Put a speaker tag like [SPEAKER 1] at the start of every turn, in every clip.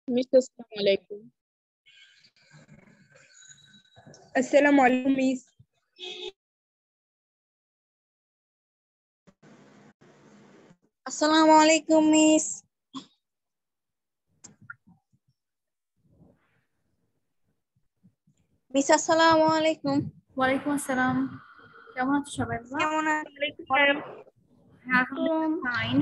[SPEAKER 1] Miss আসসালামু আলাইকুম।
[SPEAKER 2] আসসালামু আলাইকুম মিস।
[SPEAKER 3] আসসালামু আলাইকুম মিস। মিস আসসালামু আলাইকুম।
[SPEAKER 4] ওয়ালাইকুম আসসালাম। কেমন আছো সবাই?
[SPEAKER 3] কেমন আছেন?
[SPEAKER 4] হ্যাঁ, ফাইন।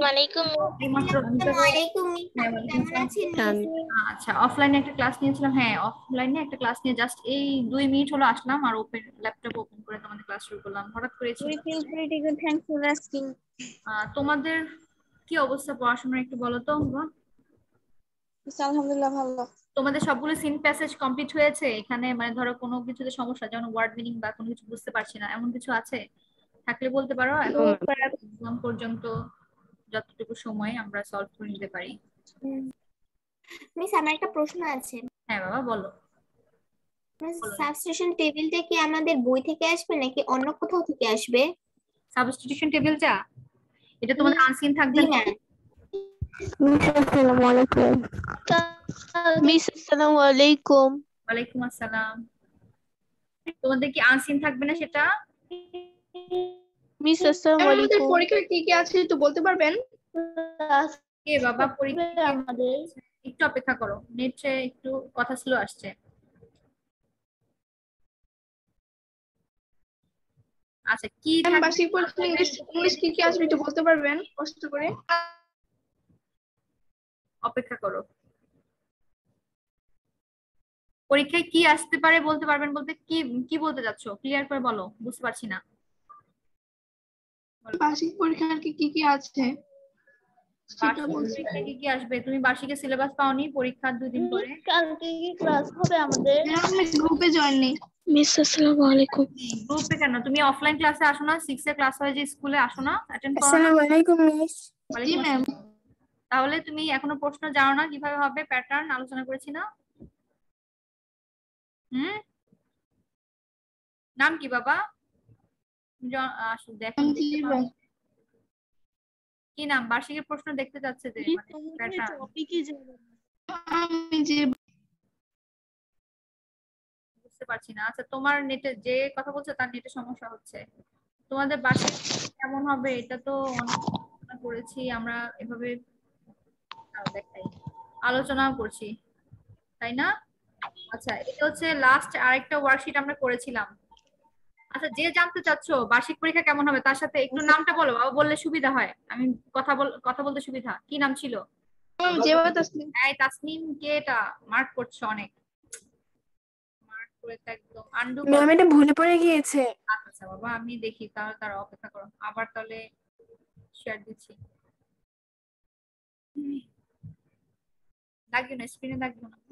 [SPEAKER 4] আচ্ছা, অফলাইনে একটা ক্লাস নিয়েছিলাম। হ্যাঁ, অফলাইনে একটা ক্লাস নিয়ে জাস্ট এই 2 মিনিট হলো আসলাম আর ল্যাপটপ ওপেন করে তোমাদের ক্লাস শুরু করলাম। হঠাৎ করে
[SPEAKER 3] We feel pretty good. Thanks for asking.
[SPEAKER 4] তোমাদের কি অবস্থা পড়াশোনার একটু বলো তো বাবা?
[SPEAKER 3] মিস আলহামদুলিল্লাহ ভালো।
[SPEAKER 4] তোমাদের সবগুলো সিন প্যাসেজ কমপ্লিট হয়েছে? এখানে মানে ধরো কোনো কিছুতে সমস্যা, যেমন ওয়ার্ড মিনিং বা কোনো কিছু বুঝতে পারছি না, এমন কিছু আছে? থাকলে বলতে পারো, এখন এক্সাম পর্যন্ত যতটুকু সময় আমরা সলভ করে নিতে পারি।
[SPEAKER 5] মিস আমার একটা প্রশ্ন আছে।
[SPEAKER 4] হ্যাঁ বাবা বলো।
[SPEAKER 5] সাবস্টিটিউশন টেবিলটা কি আমাদের বই থেকে আসবে নাকি অন্য কোথাও থেকে আসবে?
[SPEAKER 4] সাবস্টিটিউশন টেবিলটা এটা তোমাদের আনসিন থাকবে
[SPEAKER 5] জি
[SPEAKER 4] না?
[SPEAKER 5] ম্যাম।
[SPEAKER 6] মিস আসসালামু আলাইকুম। মিস আসসালামু আলাইকুম।
[SPEAKER 4] ওয়ালাইকুম আসসালাম। তোমাদের কি আনসিন থাকবে না সেটা?
[SPEAKER 6] মিস আসসালামু
[SPEAKER 2] আমাদের
[SPEAKER 6] আলাইকুম।
[SPEAKER 2] পরীক্ষা কি কি আছে একটু বলতে পারবেন?
[SPEAKER 4] কে বাবা পরীক্ষা?
[SPEAKER 6] আমাদের
[SPEAKER 4] একটু অপেক্ষা করো, নেটে একটু কথা স্লো আসছে। আচ্ছা কি
[SPEAKER 2] ম্যাম
[SPEAKER 4] থাকবে?
[SPEAKER 2] বার্ষিক পরীক্ষা ইংলিশ কি কি আসবে একটু বলতে পারবেন কষ্ট করে?
[SPEAKER 4] অপেক্ষা করো। পরীক্ষায় কি আসতে পারে বলতে পারবেন বলতে কি কি বলতে যাচ্ছো? ক্লিয়ার করে বলো, বুঝতে পারছি না।
[SPEAKER 2] বার্ষিক পরীক্ষার কি কি আছে সেটা
[SPEAKER 4] বার্ষিক
[SPEAKER 2] বলছি।
[SPEAKER 4] পরীক্ষায় কি কি আসবে? তুমি বার্ষিকের সিলেবাস পাওনি? পরীক্ষার 2 দিন পরে
[SPEAKER 6] কালকে কি ক্লাস হবে আমাদের?
[SPEAKER 2] আমি গ্রুপে জয়েন নেই।
[SPEAKER 6] মিস আসসালামু আলাইকুম।
[SPEAKER 4] গ্রুপে কেন? তুমি অফলাইন ক্লাসে আসো না? 6 এর ক্লাস হয় যে স্কুলে আসো না? অ্যাটেন্ড করো না?
[SPEAKER 6] আসসালামু আলাইকুম মিস।
[SPEAKER 2] জি
[SPEAKER 4] ওয়ালাইকুম
[SPEAKER 2] ম্যাম।
[SPEAKER 4] আসসালাম। তাহলে তুমি এখনো প্রশ্ন জানো না কিভাবে হবে? প্যাটার্ন আলোচনা করেছি না? হুম, নাম কি বাবা? দেখো
[SPEAKER 2] জি
[SPEAKER 4] দেখতে পাও।
[SPEAKER 2] ম্যাম।
[SPEAKER 4] কি নাম? বার্ষিকের প্রশ্ন দেখতে যাচ্ছে যে প্যাটার্ন।
[SPEAKER 6] টপিকই জানো না।
[SPEAKER 2] আমি যে
[SPEAKER 4] বুঝতে পারছি না। আচ্ছা তোমার নেটে যে কথা বলছো তার নেটে সমস্যা হচ্ছে। তোমাদের বার্ষিক কেমন হবে এটা তো অনেক আলোচনা করেছি আমরা, এভাবে দেখাই আলোচনা করছি, তাই না? আচ্ছা এটা হচ্ছে লাস্ট আরেকটা ওয়ার্কশিট আমরা করেছিলাম। আচ্ছা যে জানতে চাচ্ছো বার্ষিক পরীক্ষা কেমন হবে তার সাথে একটু নামটা বলো, বাবা বললে সুবিধা হয়, আমি কথা বলতে সুবিধা। কি নাম ছিল?
[SPEAKER 2] ম্যাম জেবা তাসনিম।
[SPEAKER 4] এই তাসনিম কে? এটা মার্ক করছো অনেক, মার্ক করে তো একদম আন্ডু
[SPEAKER 6] ম্যাম
[SPEAKER 4] করো।
[SPEAKER 6] এটা ভুলে পড়ে গিয়েছে।
[SPEAKER 4] আচ্ছা বাবা আমি দেখি, তাহলে তারা অপেক্ষা করো, আবার তাহলে শেয়ার দিচ্ছি। লাগবে না, স্ক্রিনে লাগবে না।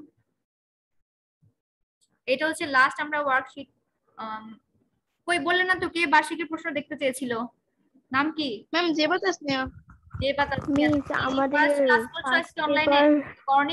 [SPEAKER 4] এটা হচ্ছে লাস্ট আমরা ওয়ার্কশিট। কই বললে না তো কে বার্ষিকের প্রশ্ন দেখতে চেয়েছিল? নাম কি?
[SPEAKER 2] ম্যাম জেবা তাসনিয়া।
[SPEAKER 4] যে পাতা
[SPEAKER 6] মিস আমাদের
[SPEAKER 4] ক্লাস করছো
[SPEAKER 6] ফার্স্ট
[SPEAKER 4] আজকে অনলাইনে?
[SPEAKER 6] পেপার
[SPEAKER 4] করনি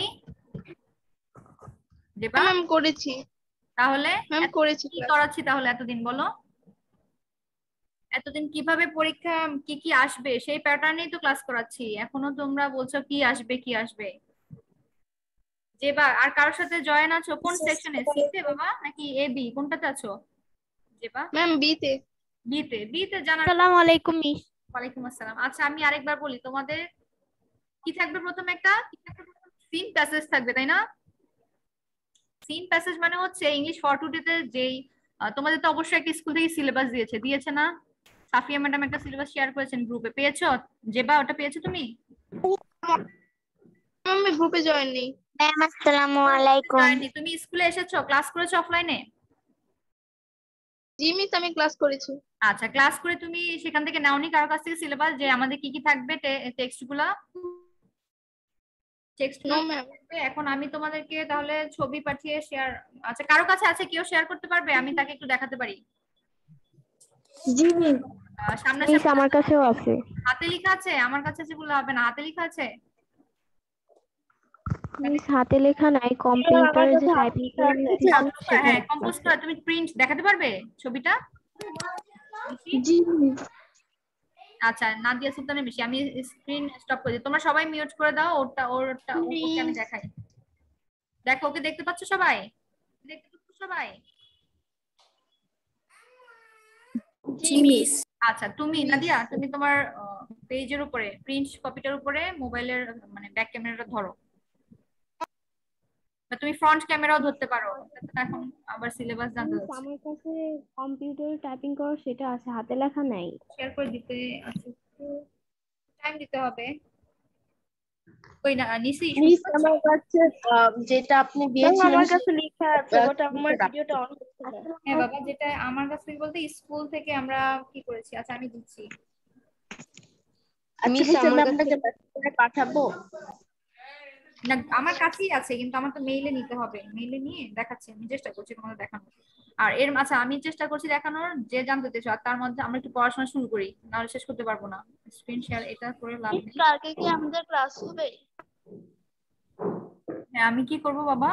[SPEAKER 4] দেবা?
[SPEAKER 2] ম্যাম করেছি।
[SPEAKER 4] তাহলে
[SPEAKER 2] ম্যাম করেছি
[SPEAKER 4] কি
[SPEAKER 2] ক্লাস।
[SPEAKER 4] করাচ্ছি তাহলে এতদিন বলো? এতদিন কিভাবে পরীক্ষা কি কি আসবে সেই প্যাটার্নেই তো ক্লাস করাচ্ছি, এখনো তোমরা বলছো কি আসবে কি আসবে। যে বা আর কারোর সাথে জয়েন আছো কোন সেকশনে? সি তে বাবা নাকি এ বি, কোনটাতে আছো? যে বা
[SPEAKER 2] ম্যাম বি তে।
[SPEAKER 4] বি তে জানার।
[SPEAKER 6] আসসালামু আলাইকুম মিস।
[SPEAKER 4] ওয়ালাইকুম আসসালাম। আচ্ছা আমি আরেকবার বলি, তোমাদের কি থাকবে? প্রথমে একটা সিন প্যাসেজ থাকবে, তাই না? সিন প্যাসেজ মানে হচ্ছে ইংলিশ ফর টুডে তে যেই তোমাদের তো অবশ্যই একটা স্কুল থেকে সিলেবাস দিয়েছে না? সাফিয়া ম্যাডাম একটা সিলেবাস শেয়ার করেছেন গ্রুপে, পেয়েছো? যেবা ওটা পেয়েছো তুমি?
[SPEAKER 2] আমি গ্রুপে জয়েন নেই।
[SPEAKER 6] ম্যাম আসসালামু আলাইকুম।
[SPEAKER 4] জানি তুমি স্কুলে এসেছো, ক্লাস করেছো অফলাইনে?
[SPEAKER 2] জি মিস আমি ক্লাস করেছি।
[SPEAKER 4] আচ্ছা ক্লাস করে তুমি সেখান থেকে নাওনি কারো কাছ থেকে সিলেবাস যে আমাদের কি কি থাকবে? টেক্সট গুলা
[SPEAKER 2] নো ম্যাম।
[SPEAKER 4] এখন আমি তোমাদেরকে তাহলে ছবি পাঠিয়ে শেয়ার। আচ্ছা কারো কাছে আছে কেউ শেয়ার করতে পারবে? আমি তাকে একটু দেখাতে পারি।
[SPEAKER 6] জি মিস। মিস
[SPEAKER 4] সামনাসামনি
[SPEAKER 6] আমার কাছেও আছে।
[SPEAKER 4] হাতে লেখা আছে? আমার কাছে আছে বলে হবে না, হাতে লেখা আছে?
[SPEAKER 6] মিস হাতে লেখা নাই, কম্পিউটারে যে টাইপিং করে নিচ্ছি সেটা
[SPEAKER 4] হ্যাঁ কম্পোজ করা, তুমি প্রিন্ট দেখাতে পারবে ছবিটা?
[SPEAKER 6] জি মিস।
[SPEAKER 4] আচ্ছা নাদিয়া সুলতানের বেশি, আমি স্ক্রিন স্টপ করে দিই, তোমরা সবাই মিউট করে দাও, ওরটা ওকে আমি দেখাই। দেখো, ওকে দেখতে পাচ্ছ সবাই? দেখতে পাচ্ছ সবাই?
[SPEAKER 3] জি মিস।
[SPEAKER 4] আচ্ছা, তুমি নাদিয়া, তুমি তোমার পেজের উপরে প্রিন্ট কপিটার উপরে মোবাইলের মানে ব্যাক ক্যামেরাটা ধরো, বা তুমি ফ্রন্ট ক্যামেরাও ধরতে পারো। এটা তো এখন আবার সিলেবাস জানতে
[SPEAKER 6] মিস
[SPEAKER 4] হচ্ছে।
[SPEAKER 6] আমার কাছে কম্পিউটার টাইপিং করা সেটা আছে, হাতে লেখা নাই।
[SPEAKER 4] শেয়ার করে দিতে আছে, টাইম দিতে হবে। কই না নিছি, শুনতে
[SPEAKER 1] মিস
[SPEAKER 4] পাচ্ছ?
[SPEAKER 1] আমার কাছে যেটা আপনি দিয়েছিলেন
[SPEAKER 3] আমার কাছে লেখা আছে বাট আমার
[SPEAKER 1] সেটা
[SPEAKER 3] ভিডিওটা অন হচ্ছে না।
[SPEAKER 4] হ্যাঁ বাবা, যেটা আমার কাছ থেকে বলতে স্কুল থেকে আমরা কি করেছি। আচ্ছা আমি দিচ্ছি।
[SPEAKER 1] আচ্ছা
[SPEAKER 3] মিস
[SPEAKER 1] মিস আমি
[SPEAKER 3] আমার কাছে
[SPEAKER 1] আপনাকে message করে পাঠাবো।
[SPEAKER 4] না আমার কাছেই আছে, কিন্তু আমার তো মেইলে নিতে হবে। মেইলে নিয়ে দেখাচ্ছি, আমি চেষ্টা করছি তোমাদের দেখানোর। আর এর আচ্ছা আমি চেষ্টা করছি দেখানোর যে জানতে চাইছো, আর তার মধ্যে আমরা একটু পড়াশোনা শুরু করি, নাহলে শেষ করতে পারবো না। স্ক্রিন শেয়ার এটা করে লাভ নেই।
[SPEAKER 3] কালকে কি আমাদের ক্লাস হবে?
[SPEAKER 4] হ্যাঁ আমি কি করব বাবা?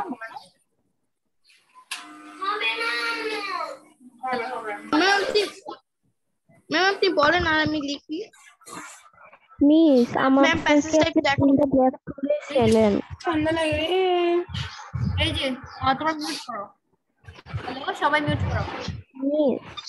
[SPEAKER 3] ম্যাম আপনি বলেন আর আমি লিখি।
[SPEAKER 6] মিস আমার
[SPEAKER 3] ম্যাম
[SPEAKER 6] থেকে
[SPEAKER 3] প্যাসেজটা
[SPEAKER 6] আপনি
[SPEAKER 3] দেখো।
[SPEAKER 6] স্ক্রিনটা ব্ল্যাক করে ফেলেন।
[SPEAKER 3] ঠান্ডা লাগে।
[SPEAKER 4] এই যে তোমরা মিউট করো। হ্যালো, সবাই মিউট করো।
[SPEAKER 6] মিস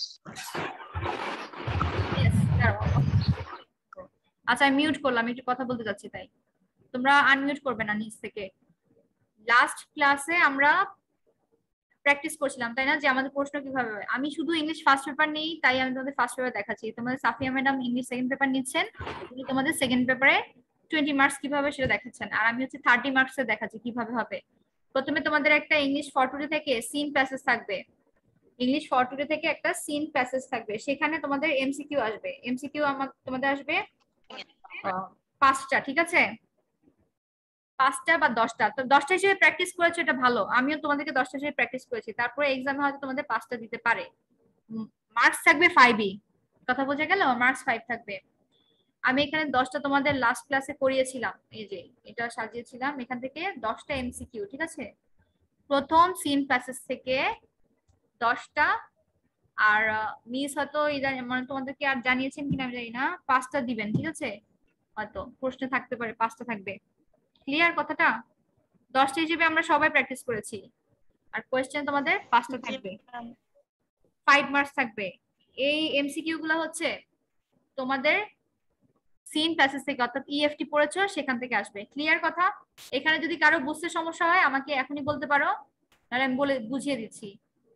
[SPEAKER 4] Yes, দাঁড়াও। আচ্ছা আমি মিউট করলাম, একটু কথা বলতে যাচ্ছি তাই। তোমরা আনমিউট করবে না নিচ থেকে। লাস্ট ক্লাসে আমরা প্র্যাকটিস করছিলাম তাই না, যে আমাদের প্রশ্ন কিভাবে হয়। আমি শুধু ইংলিশ ফার্স্ট পেপার নেই, তাই আমি তোমাদের ফার্স্ট পেপার দেখাচ্ছি। তোমাদের Safia madam English second paper নিচ্ছেন, উনি তোমাদের সেকেন্ড পেপারে 20 মার্কস কিভাবে সেটা দেখাচ্ছেন, আর আমি হচ্ছে 30 মার্কস এর দেখাচ্ছি কিভাবে হবে। প্রথমে তোমাদের একটা ইংলিশ ফর টুডে থেকে সিন প্যাসেজ থাকবে। ইংলিশ ফর টুডে থেকে একটা সিন প্যাসেজ থাকবে, সেখানে তোমাদের এমসিকিউ আসবে। এমসিকিউ তোমাদের আসবে 5টা, ঠিক আছে? 5টা বা 10টা। তো 10টা হিসেবে প্র্যাকটিস করেছো, এটা ভালো। আমিও তোমাদেরকে 10টা হিসেবে প্র্যাকটিস করেছি। তারপরে এক্সামে হয়তো তোমাদের 5টা দিতে পারে। মার্কস থাকবে 5ই। কথা বোঝা গেল? মার্কস 5 থাকবে। আমি এখানে 10টা তোমাদের লাস্ট ক্লাসে করিয়েছিলাম, এই যে এটা সাজিয়েছিলাম। এখান থেকে 10টা এমসিকিউ, ঠিক আছে? প্রথম সিন প্যাসেজ থেকে 10টা। আর মিস হয়তো মানে তোমাদেরকে আর জানিয়েছেন কিনা আমি জানি না, 5টা দিবেন, ঠিক আছে? হয়তো প্রশ্নে থাকতে পারে 5টা থাকবে। ক্লিয়ার কথাটা? 10টা হিসেবে আমরা সবাই প্র্যাকটিস করেছি। আর কোয়েশ্চেন তোমাদের 5টা থাকবে, 5 মার্কস থাকবে। এই এমসিকিউ গুলো হচ্ছে তোমাদের সিন প্যাসেজ থেকে, অর্থাৎ ইএফটি পড়েছো সেখান থেকে আসবে। ক্লিয়ার কথা? এখানে যদি কারো বুঝতে সমস্যা হয় আমাকে এখনই বলতে পারো, তাহলে আমি বলে বুঝিয়ে দিচ্ছি।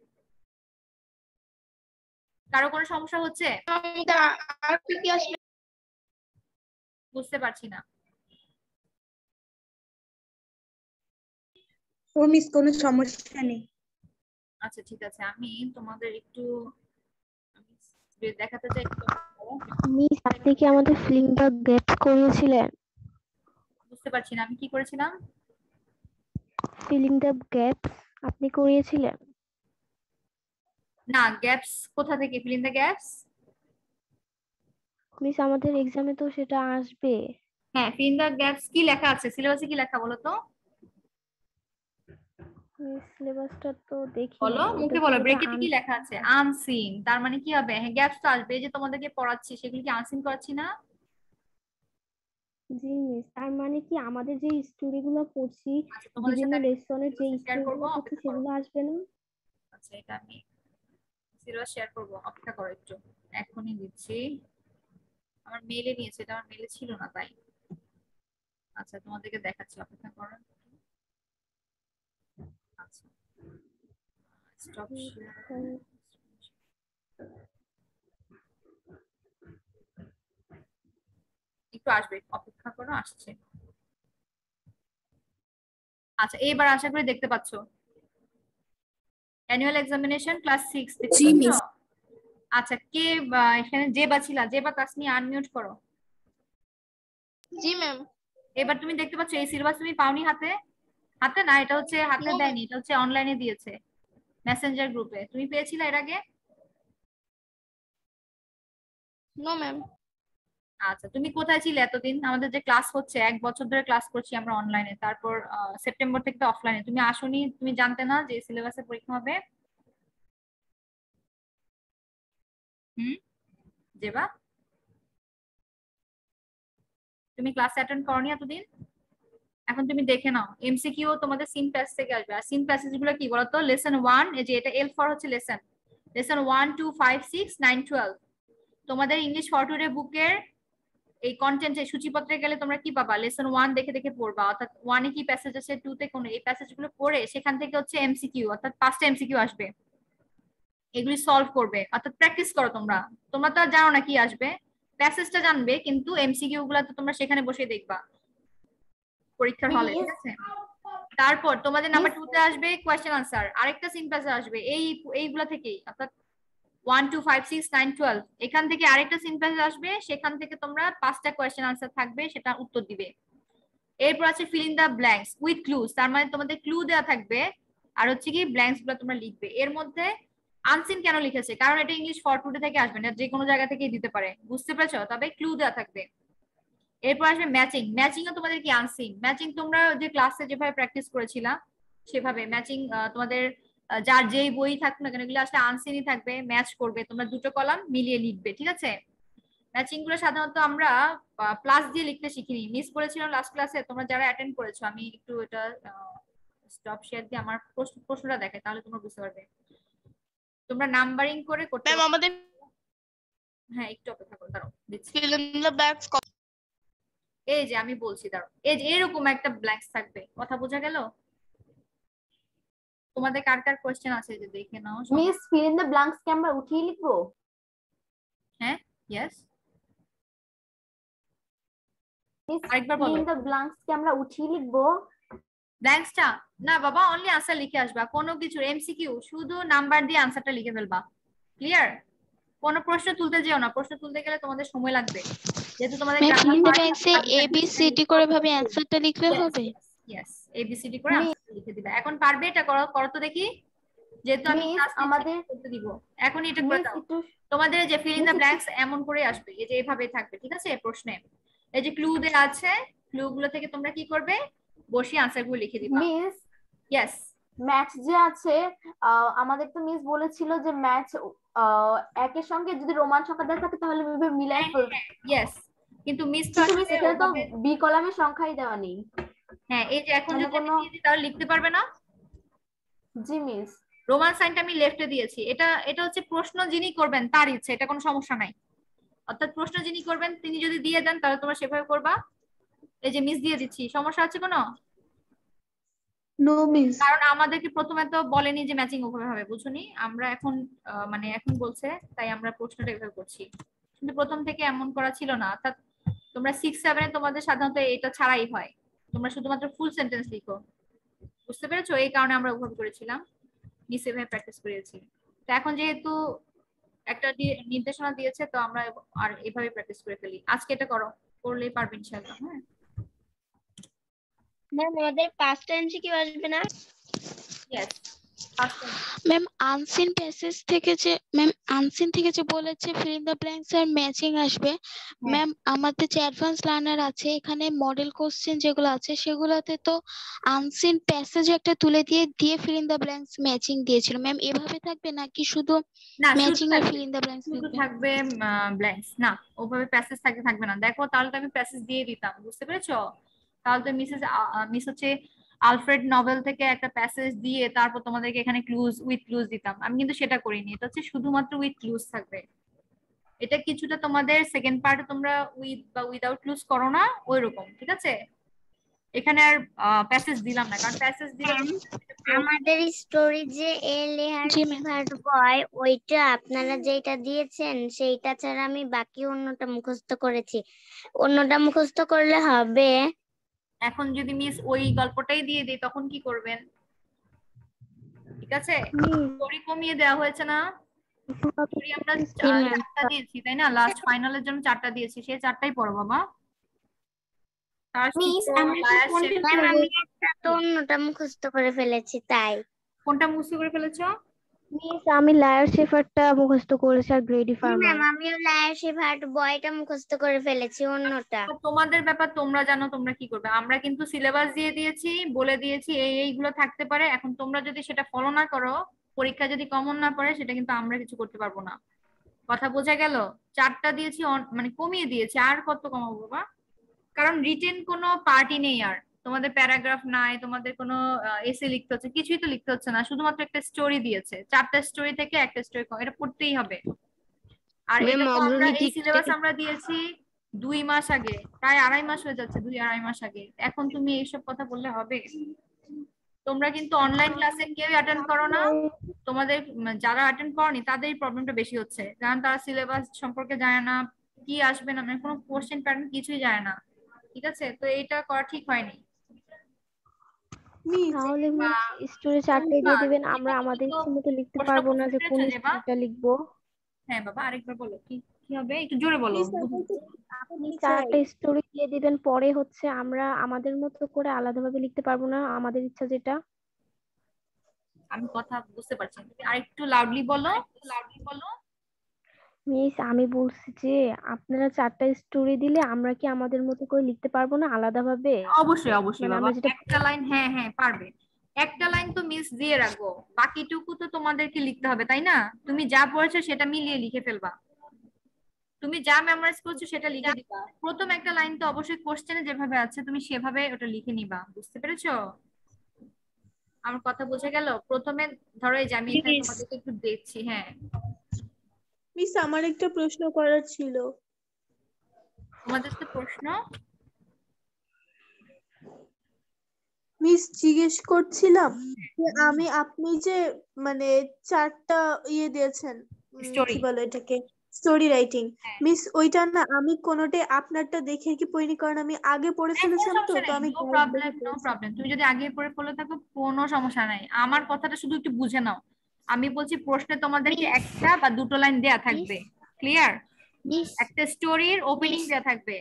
[SPEAKER 4] কারো কোনো সমস্যা হচ্ছে?
[SPEAKER 3] আর কি আসবে?
[SPEAKER 4] বুঝতে পারছি না।
[SPEAKER 3] ও মিস কোনো সমস্যা নেই।
[SPEAKER 4] আচ্ছা ঠিক আছে, আমি তোমাদের একটু দেখাতে চাই।
[SPEAKER 6] মিস আপনি কি আমাদের ফিলিং দ্য গ্যাপস করিয়েছিলেন?
[SPEAKER 4] বুঝতে পারছি না, আমি কি করেছিলাম?
[SPEAKER 6] ফিলিং দ্য গ্যাপস আপনি করিয়েছিলেন?
[SPEAKER 4] না, গ্যাপস কোথা থেকে? Fill in the gaps?
[SPEAKER 6] Miss আমাদের এক্সামে তো সেটা আসবে।
[SPEAKER 4] হ্যাঁ, ফিল ইন দ্য গ্যাপস কি লেখা আছে সিলেবাসে? কি লেখা বলো তো?
[SPEAKER 6] মিস সিলেবাসটা তো দেখি
[SPEAKER 4] বলো,
[SPEAKER 6] নাই,
[SPEAKER 4] মুখে
[SPEAKER 6] ওটা
[SPEAKER 4] বলো,
[SPEAKER 6] পুরোটা
[SPEAKER 4] ব্রেকেটে কি লেখা আছে? আনসিন। তার মানে কি হবে? হ্যাঁ গ্যাপস তো আসবে। এই যে তোমাদেরকে পড়াচ্ছি সেগুলো কি আনসিন করাচ্ছি না?
[SPEAKER 6] জি মিস, তার মানে কি আমাদের যে স্টোরি গুলো পড়ছি,
[SPEAKER 4] আচ্ছা তোমাদের
[SPEAKER 6] বিভিন্ন
[SPEAKER 4] সাথে আমি
[SPEAKER 6] লেসনের যে
[SPEAKER 4] শেয়ার
[SPEAKER 6] স্টোরি
[SPEAKER 4] করবো,
[SPEAKER 6] গুলো পড়ছি
[SPEAKER 4] অপেক্ষা করো।
[SPEAKER 6] সেগুলো আসবে না?
[SPEAKER 4] আচ্ছা এটা আমি সিলেবাস শেয়ার করবো, অপেক্ষা করো একটু, এখনই দিচ্ছি। আমার মেইলে নিয়েছে, এটা আমার মেইলে ছিল না তাই। আচ্ছা তোমাদেরকে দেখাচ্ছি, অপেক্ষা করো। আচ্ছা স্টপ শেয়ার। একটু আসবে, অপেক্ষা করো, আসছে। আচ্ছা এবার আশা করি দেখতে পাচ্ছো। অ্যানুয়াল এক্সামিনেশন ক্লাস 6 দেখতে পাচ্ছো? আচ্ছা কে এখানে যে বা ছিলা, যে বা ক্লাস নিয়ে আনমিউট করো।
[SPEAKER 3] জি ম্যাম।
[SPEAKER 4] এবার তুমি দেখতে পাচ্ছ এই সিলেবাস তুমি পাওনি হাতে? হাতে না, এটা হচ্ছে হাতে
[SPEAKER 3] No, ma'am.
[SPEAKER 4] দেয়নি, এটা হচ্ছে অনলাইনে দিয়েছে মেসেঞ্জার গ্রুপে। তুমি পেয়েছিলে এর আগে?
[SPEAKER 3] No ma'am.
[SPEAKER 4] আচ্ছা তুমি কোথায় ছিলে এতদিন? আমাদের যে ক্লাস হচ্ছে 1 বছর ধরে ক্লাস করছি আমরা অনলাইনে, তারপর সেপ্টেম্বর থেকে তো অফলাইনে। তুমি আসোনি, তুমি জানতে না যে সিলেবাসে পরীক্ষা হবে? হুম, জেবা তুমি ক্লাস অ্যাটেন্ড করনি এতদিন? এখন তুমি দেখে নাও, এমসিকিউ তোমাদের সিন প্যাসেজ থেকে আসবে। আর সিন প্যাসেজ গুলো কি বলতো? লেসন 1, এই যে এটা L ফর হচ্ছে লেসন 1, 2, 5, 6, 9, 12। তোমাদের ইংলিশ ফরটুডে বুকের এই কন্টেন্টে সূচিপত্রে গেলে তোমরা কি পাবা? লেসন 1 দেখে দেখে পড়বা, অর্থাৎ 1 এ কি প্যাসেজ আছে, 2 তে কোন, এই প্যাসেজ গুলো পড়ে সেখান থেকে হচ্ছে এমসিকিউ, অর্থাৎ 5টা এমসিকিউ আসবে, এগুলি সলভ করবে। অর্থাৎ প্র্যাকটিস করো তোমরা। তোমরা তো আর জানো না কি আসবে, প্যাসেজটা জানবে, কিন্তু এমসিকিউ গুলা তো তোমরা সেখানে বসে দেখবা পরীক্ষার হলে, ঠিক আছে? তারপর তোমাদের নাম্বার 2 তে আসবে কোয়েশ্চেন আনসার, আরেকটা সিন প্যাসেজ আসবে এইগুলা থেকেই, অর্থাৎ 1, 2, 5, 6, 9, 12 এখান থেকে আরেকটা সিন প্যাসেজ আসবে, সেখান থেকে তোমরা 5টা কোয়েশ্চেন আনসার থাকবে, সেটা উত্তর দিবে। এরপর আছে fill in the blanks with clues, তার মানে তোমাদের ক্লু দেওয়া থাকবে, আর হচ্ছে কি ব্ল্যাঙ্কস গুলো তোমরা লিখবে। এর মধ্যে আনসিন কেন লিখেছে? কারণ এটা ইংলিশ ফরটুডে থেকে আসবে না, যে কোনো জায়গা থেকেই দিতে পারে, বুঝতে পেরেছো? তবে ক্লু দেওয়া থাকবে। এরপর আসবে ম্যাচিং, ম্যাচিং ও তোমাদের কি আনসিন। ম্যাচিং তোমরা যে ক্লাসে যেভাবে প্র্যাকটিস করেছিলা সেভাবে ম্যাচিং, তোমাদের যার যেই বই থাকুক না কেন এগুলো আসলে আনসিনই থাকবে, ম্যাচ করবে, তোমরা দুটো কলাম মিলিয়ে লিখবে, ঠিক আছে? ম্যাচিং গুলো সাধারণত আমরা প্লাস দিয়ে লিখতে শিখিনি, মিস করেছিলাম লাস্ট ক্লাসে, তোমরা যারা অ্যাটেন্ড করেছো। আমি একটু এটা স্টপ শেয়ার দিয়ে আমার প্রশ্নটা দেখে, তাহলে তোমরা বুঝতে পারবে। তোমরা নাম্বারিং করে করতে
[SPEAKER 3] ম্যাম আমাদের
[SPEAKER 4] হ্যাঁ একটু অপেক্ষা করো, দাঁড়াও দিচ্ছি।
[SPEAKER 3] ফিল ইন দ্য ব্ল্যাঙ্কস
[SPEAKER 4] এই যে আমি বলছি, দাঁড়াও, এই যে এরকম একটা ব্ল্যাঙ্কস থাকবে, কথা বোঝা গেল? তোমাদের কার কার কোশ্চেন আছে যে দেখে নাও।
[SPEAKER 5] Miss fill in the blanks কি আমরা উঠিয়ে লিখবো?
[SPEAKER 4] হ্যাঁ, ইয়েস,
[SPEAKER 5] মিস
[SPEAKER 4] আরেকবার
[SPEAKER 5] ফিল
[SPEAKER 4] বলো।
[SPEAKER 5] ইন দ্য ব্ল্যাঙ্কস কি আমরা উঠিয়ে লিখবো?
[SPEAKER 4] ব্ল্যাঙ্কসটা না বাবা, অনলি আনসার লিখে আসবা, কোনো কিছু এমসিকিউ শুধু নাম্বার দিয়ে আনসারটা লিখে ফেলবা, ক্লিয়ার? কোনো প্রশ্ন তুলতে যেও না, প্রশ্ন তুলতে গেলে তোমাদের সময় লাগবে, যেহেতু তোমাদের
[SPEAKER 7] ma'am
[SPEAKER 4] grammar
[SPEAKER 7] in the
[SPEAKER 4] part
[SPEAKER 7] ব্ল্যাঙ্কসে ABCD করে ভাবে অ্যানসারটা লিখলে হবে?
[SPEAKER 4] ইয়েস, এবিসিডি করে আনসার লিখে দিবা। এখন পারবে এটা? করো করো তো দেখি, যেহেতু আমি
[SPEAKER 5] মিস
[SPEAKER 4] ক্লাস
[SPEAKER 5] আমাদের
[SPEAKER 4] করতে দিব, এখন এটা করে
[SPEAKER 5] মিস
[SPEAKER 4] দাও।
[SPEAKER 5] একটু
[SPEAKER 4] তোমাদের যে ফিল ইন দ্য ব্ল্যাঙ্কস এমন করে আসবে, এই যে এভাবে থাকবে, ঠিক আছে? প্রশ্নে এই যে ক্লু দেয়া আছে, ক্লু গুলো থেকে তোমরা কি করবে? বসে আনসার গুলো লিখে দিবা।
[SPEAKER 5] মিস
[SPEAKER 4] ইয়েস,
[SPEAKER 5] ম্যাচ যে আছে, আমাদের তো মিস বলেছিল যে ম্যাচ একের সঙ্গে যদি রোমান সংখ্যা দেওয়া থাকে তাহলে মিলাই ফেলতে।
[SPEAKER 4] ইয়েস, কিন্তু মিস তো
[SPEAKER 5] কিন্তু মিস
[SPEAKER 4] আসলে
[SPEAKER 5] এখানে তো
[SPEAKER 4] ওভাবে-
[SPEAKER 5] বি কলামের সংখ্যাই দেওয়া নেই।
[SPEAKER 4] হ্যাঁ, এই যে এখন
[SPEAKER 5] মানে
[SPEAKER 4] যদি আমি
[SPEAKER 5] কোনো-
[SPEAKER 4] দিয়ে দিই তাহলে লিখতে পারবে না।
[SPEAKER 5] জি মিস।
[SPEAKER 4] রোমান সাইনটা আমি লেফটে দিয়েছি, এটা এটা হচ্ছে প্রশ্ন যিনি করবেন তার ইচ্ছে, এটা কোনো সমস্যা নাই। অর্থাৎ প্রশ্ন যিনি করবেন তিনি যদি দিয়ে দেন তাহলে তোমরা সেভাবে করবা। এই যে মিস দিয়ে দিচ্ছি, সমস্যা আছে কোনো?
[SPEAKER 2] No miss.
[SPEAKER 4] কারণ আমাদেরকে প্রথমে তো বলেনি যে ম্যাচিং ওভাবে হবে, বুঝুনি? আমরা এখন মানে এখন বলছে, তাই আমরা প্রশ্নটা এভাবে করছি, কিন্তু প্রথম থেকে এমন করা ছিল না। অর্থাৎ তোমরা 6, 7 এ তোমাদের সাধারণত এটা ছাড়াই হয়, তোমরা শুধুমাত্র ফুল সেন্টেন্স লিখো, বুঝতে পেরেছো? এই কারণে আমরা ওভাবে করেছিলাম, মিস এভাবে প্র্যাকটিস করেছি। তো এখন যেহেতু একটা নির্দেশনা দিয়েছে, তো আমরা আর এভাবে প্র্যাকটিস করে ফেলি। আজকে এটা করো, করলেই পারবে ইনশাআল্লাহ। হ্যাঁ
[SPEAKER 3] ম্যাম আমাদের 5টা এমসিকিউ আসবে না?
[SPEAKER 4] ইয়েস,
[SPEAKER 7] ম্যাম আনসিন প্যাসেজ থেকে যে বলেছে ফিল ইন দ্য ব্ল্যাঙ্কস আর ম্যাচিং আসবে, ম্যাম আমাদের যে অ্যাডভান্স লার্নার আছে এখানে মডেল কোশ্চেন যেগুলো আছে সেগুলোতে তো আনসিন প্যাসেজ একটা তুলে দিয়ে fill in the blanks matching দিয়েছিল। ম্যাম এভাবে থাকবে নাকি শুধু
[SPEAKER 4] না,
[SPEAKER 7] ম্যাচিং আর
[SPEAKER 4] শুধু
[SPEAKER 7] ফিল ইন দ্য ব্ল্যাঙ্কস
[SPEAKER 4] শুধু
[SPEAKER 7] থাকবে?
[SPEAKER 4] থাকবে ব্ল্যাঙ্কস না, ওভাবে প্যাসেজ থাকবে না। দেখো তাহলে তো আমি প্যাসেজ দিয়ে দিতাম, বুঝতে পেরেছো? তাহলে তো মিস হচ্ছে আলফ্রেড নভেল থেকে একটা প্যাসেজ দিয়ে তারপর তোমাদেরকে এখানে ক্লুজ উইথ ক্লুজ দিতাম, আমি কিন্তু সেটা করিনি। এটা হচ্ছে শুধুমাত্র উইথ ক্লুজ থাকবে। এটা কিছুটা তোমাদের সেকেন্ড পার্টে তোমরা উইথ বা উইদাউট ক্লুজ করো না ওইরকম, ঠিক আছে? এখানে আর প্যাসেজ দিলাম না, কারণ প্যাসেজ দিলে
[SPEAKER 8] আমাদের স্টোরি যে
[SPEAKER 7] জি ম্যাম।
[SPEAKER 8] বয় ওইটা আপনারা যেটা দিয়েছেন সেইটা ছাড়া আমি বাকি অন্যটা মুখস্থ করেছি। অন্যটা মুখস্থ করলে হবে?
[SPEAKER 4] এখন যদি মিস ওই গল্পটাই দিয়ে দিই তখন কি করবেন? ঠিক আছে, স্টোরি কমিয়ে দেওয়া হয়েছে না? স্টোরি আমরা 4টা দিয়েছি তাই না? লাস্ট ফাইনালের জন্য 4টা দিয়েছি, সেই 4টাই পড়ো বাবা।
[SPEAKER 8] মিস আমি একটা তো অন্যটা মুখস্থ করে ফেলেছি তাই।
[SPEAKER 4] কোনটা মুখস্থ করে ফেলেছো?
[SPEAKER 6] মিস আমি লায়ার শেফারটা মুখস্থ করেছি আর গ্রেডি ফার্মার।
[SPEAKER 8] ম্যাম আমিও লায়ার শেফার্ড বয়টা মুখস্থ করে ফেলেছি অন্যটা।
[SPEAKER 4] তোমাদের ব্যাপার, তোমরা জানো তোমরা কি করবে। আমরা কিন্তু সিলেবাস দিয়ে দিয়েছি, বলে দিয়েছি এইগুলো থাকতে পারে। এখন তোমরা যদি সেটা ফলো না করো, পরীক্ষা যদি কমন না পড়ে, সেটা কিন্তু আমরা কিছু করতে পারবো না। কথা বোঝা গেল? 4টা দিয়েছি, মানে কমিয়ে দিয়েছি, আর কত কমাবো বাবা? কারণ রিটেন কোনো পার্টি নেই আর, তোমাদের প্যারাগ্রাফ নাই, তোমাদের কোনো এসে লিখতে হচ্ছে, কিছুই তো লিখতে হচ্ছে না, শুধুমাত্র একটা স্টোরি দিয়েছে, 4টা স্টোরি থেকে একটা স্টোরি, এটা পড়তেই হবে। আর এটা তো আমরা এই সিলেবাস আমরা দিয়েছি 2 মাস আগে, প্রায় 2.5 মাস হয়ে যাচ্ছে, 2-2.5 মাস আগে। এখন তুমি এইসব কথা বললে হবে? তোমরা কিন্তু অনলাইন ক্লাসে কেউ অ্যাটেন্ড করো না, তোমাদের যারা অ্যাটেন্ড করনি তাদের প্রবলেমটা বেশি হচ্ছে, কারণ তারা সিলেবাস সম্পর্কে জানে না, কি আসবে না, মানে কোনো কোশ্চেন প্যাটার্ন কিছুই জানে না। ঠিক আছে, তো এইটা করা ঠিক হয়নি।
[SPEAKER 6] তাহলে স্টোরি 4টাই দিয়ে দিবেন, আমরা আমাদের ইচ্ছে মতো লিখতে পারবো না যে কোন স্টোরিটা লিখবো।
[SPEAKER 4] হ্যাঁ বাবা, আরেকবার বলো, কি কি হবে, একটু জোরে বলো।
[SPEAKER 6] আপনি 4টা স্টোরি দিয়ে দিবেন, পরে হচ্ছে আমরা আমাদের মতো করে আলাদাভাবে লিখতে পারবো না, আমাদের ইচ্ছা যেটা।
[SPEAKER 4] আমি কথা বুঝতে পারছি না, তুমি আরেকটু লাউডলি বলো।
[SPEAKER 6] মিস, আমি বলছি যে আপনারা 4টা স্টোরি দিলে আমরা কি আমাদের মতো করে লিখতে পারবো না আলাদাভাবে?
[SPEAKER 4] অবশ্যই অবশ্যই
[SPEAKER 6] মানে
[SPEAKER 4] বাবা,
[SPEAKER 6] আমরা যেটা
[SPEAKER 4] একটা লাইন, হ্যাঁ হ্যাঁ পারবে, একটা লাইন তো মিস দিয়ে রাখবো, বাকিটুকু তো তোমাদেরকে লিখতে হবে তাই না? তুমি যা পড়েছো সেটা মিলিয়ে লিখে ফেলবা, তুমি যা মেমোরাইজ করছো সেটা লিখে দিবা। প্রথম একটা লাইন তো অবশ্যই কোশ্চেনে যেভাবে আছে তুমি সেভাবে ওটা লিখে নিবা, বুঝতে পেরেছো? আমার কথা বোঝা গেল? প্রথমে ধরো এই যে আমি এখানে তোমাদেরকে একটু দেখছি। হ্যাঁ
[SPEAKER 1] মিস, আমার একটা প্রশ্ন করার ছিল।
[SPEAKER 4] তোমাদের তো প্রশ্ন?
[SPEAKER 1] মিস, জিজ্ঞেস করছিলাম যে আপনি যে মানে 4টা দিয়েছেন,
[SPEAKER 4] স্টোরি,
[SPEAKER 1] কি বলে এটাকে, স্টোরি রাইটিং। মিস, ওইটা না আমি কোনোটাই আপনারটা দেখে কি পড়িনি, কারণ আমি আগে পড়ে
[SPEAKER 4] কোনো
[SPEAKER 1] ফেলেছিলাম, তো
[SPEAKER 4] সমস্যা
[SPEAKER 1] তো
[SPEAKER 4] নেই,
[SPEAKER 1] আমি
[SPEAKER 4] নো
[SPEAKER 1] guide
[SPEAKER 4] প্রবলেম
[SPEAKER 1] দেখে
[SPEAKER 4] নো
[SPEAKER 1] পড়েছি।
[SPEAKER 4] প্রবলেম, তুমি যদি আগে পড়ে ফেলে থাকো কোনো সমস্যা নাই, আমার কথাটা শুধু একটু বুঝে নাও। আমি বলছি প্রশ্নে তোমাদেরকে একটা বা দুটো লাইন দেয়া থাকবে, ক্লিয়ার? একটা স্টোরির ওপেনিং দেয়া থাকবে,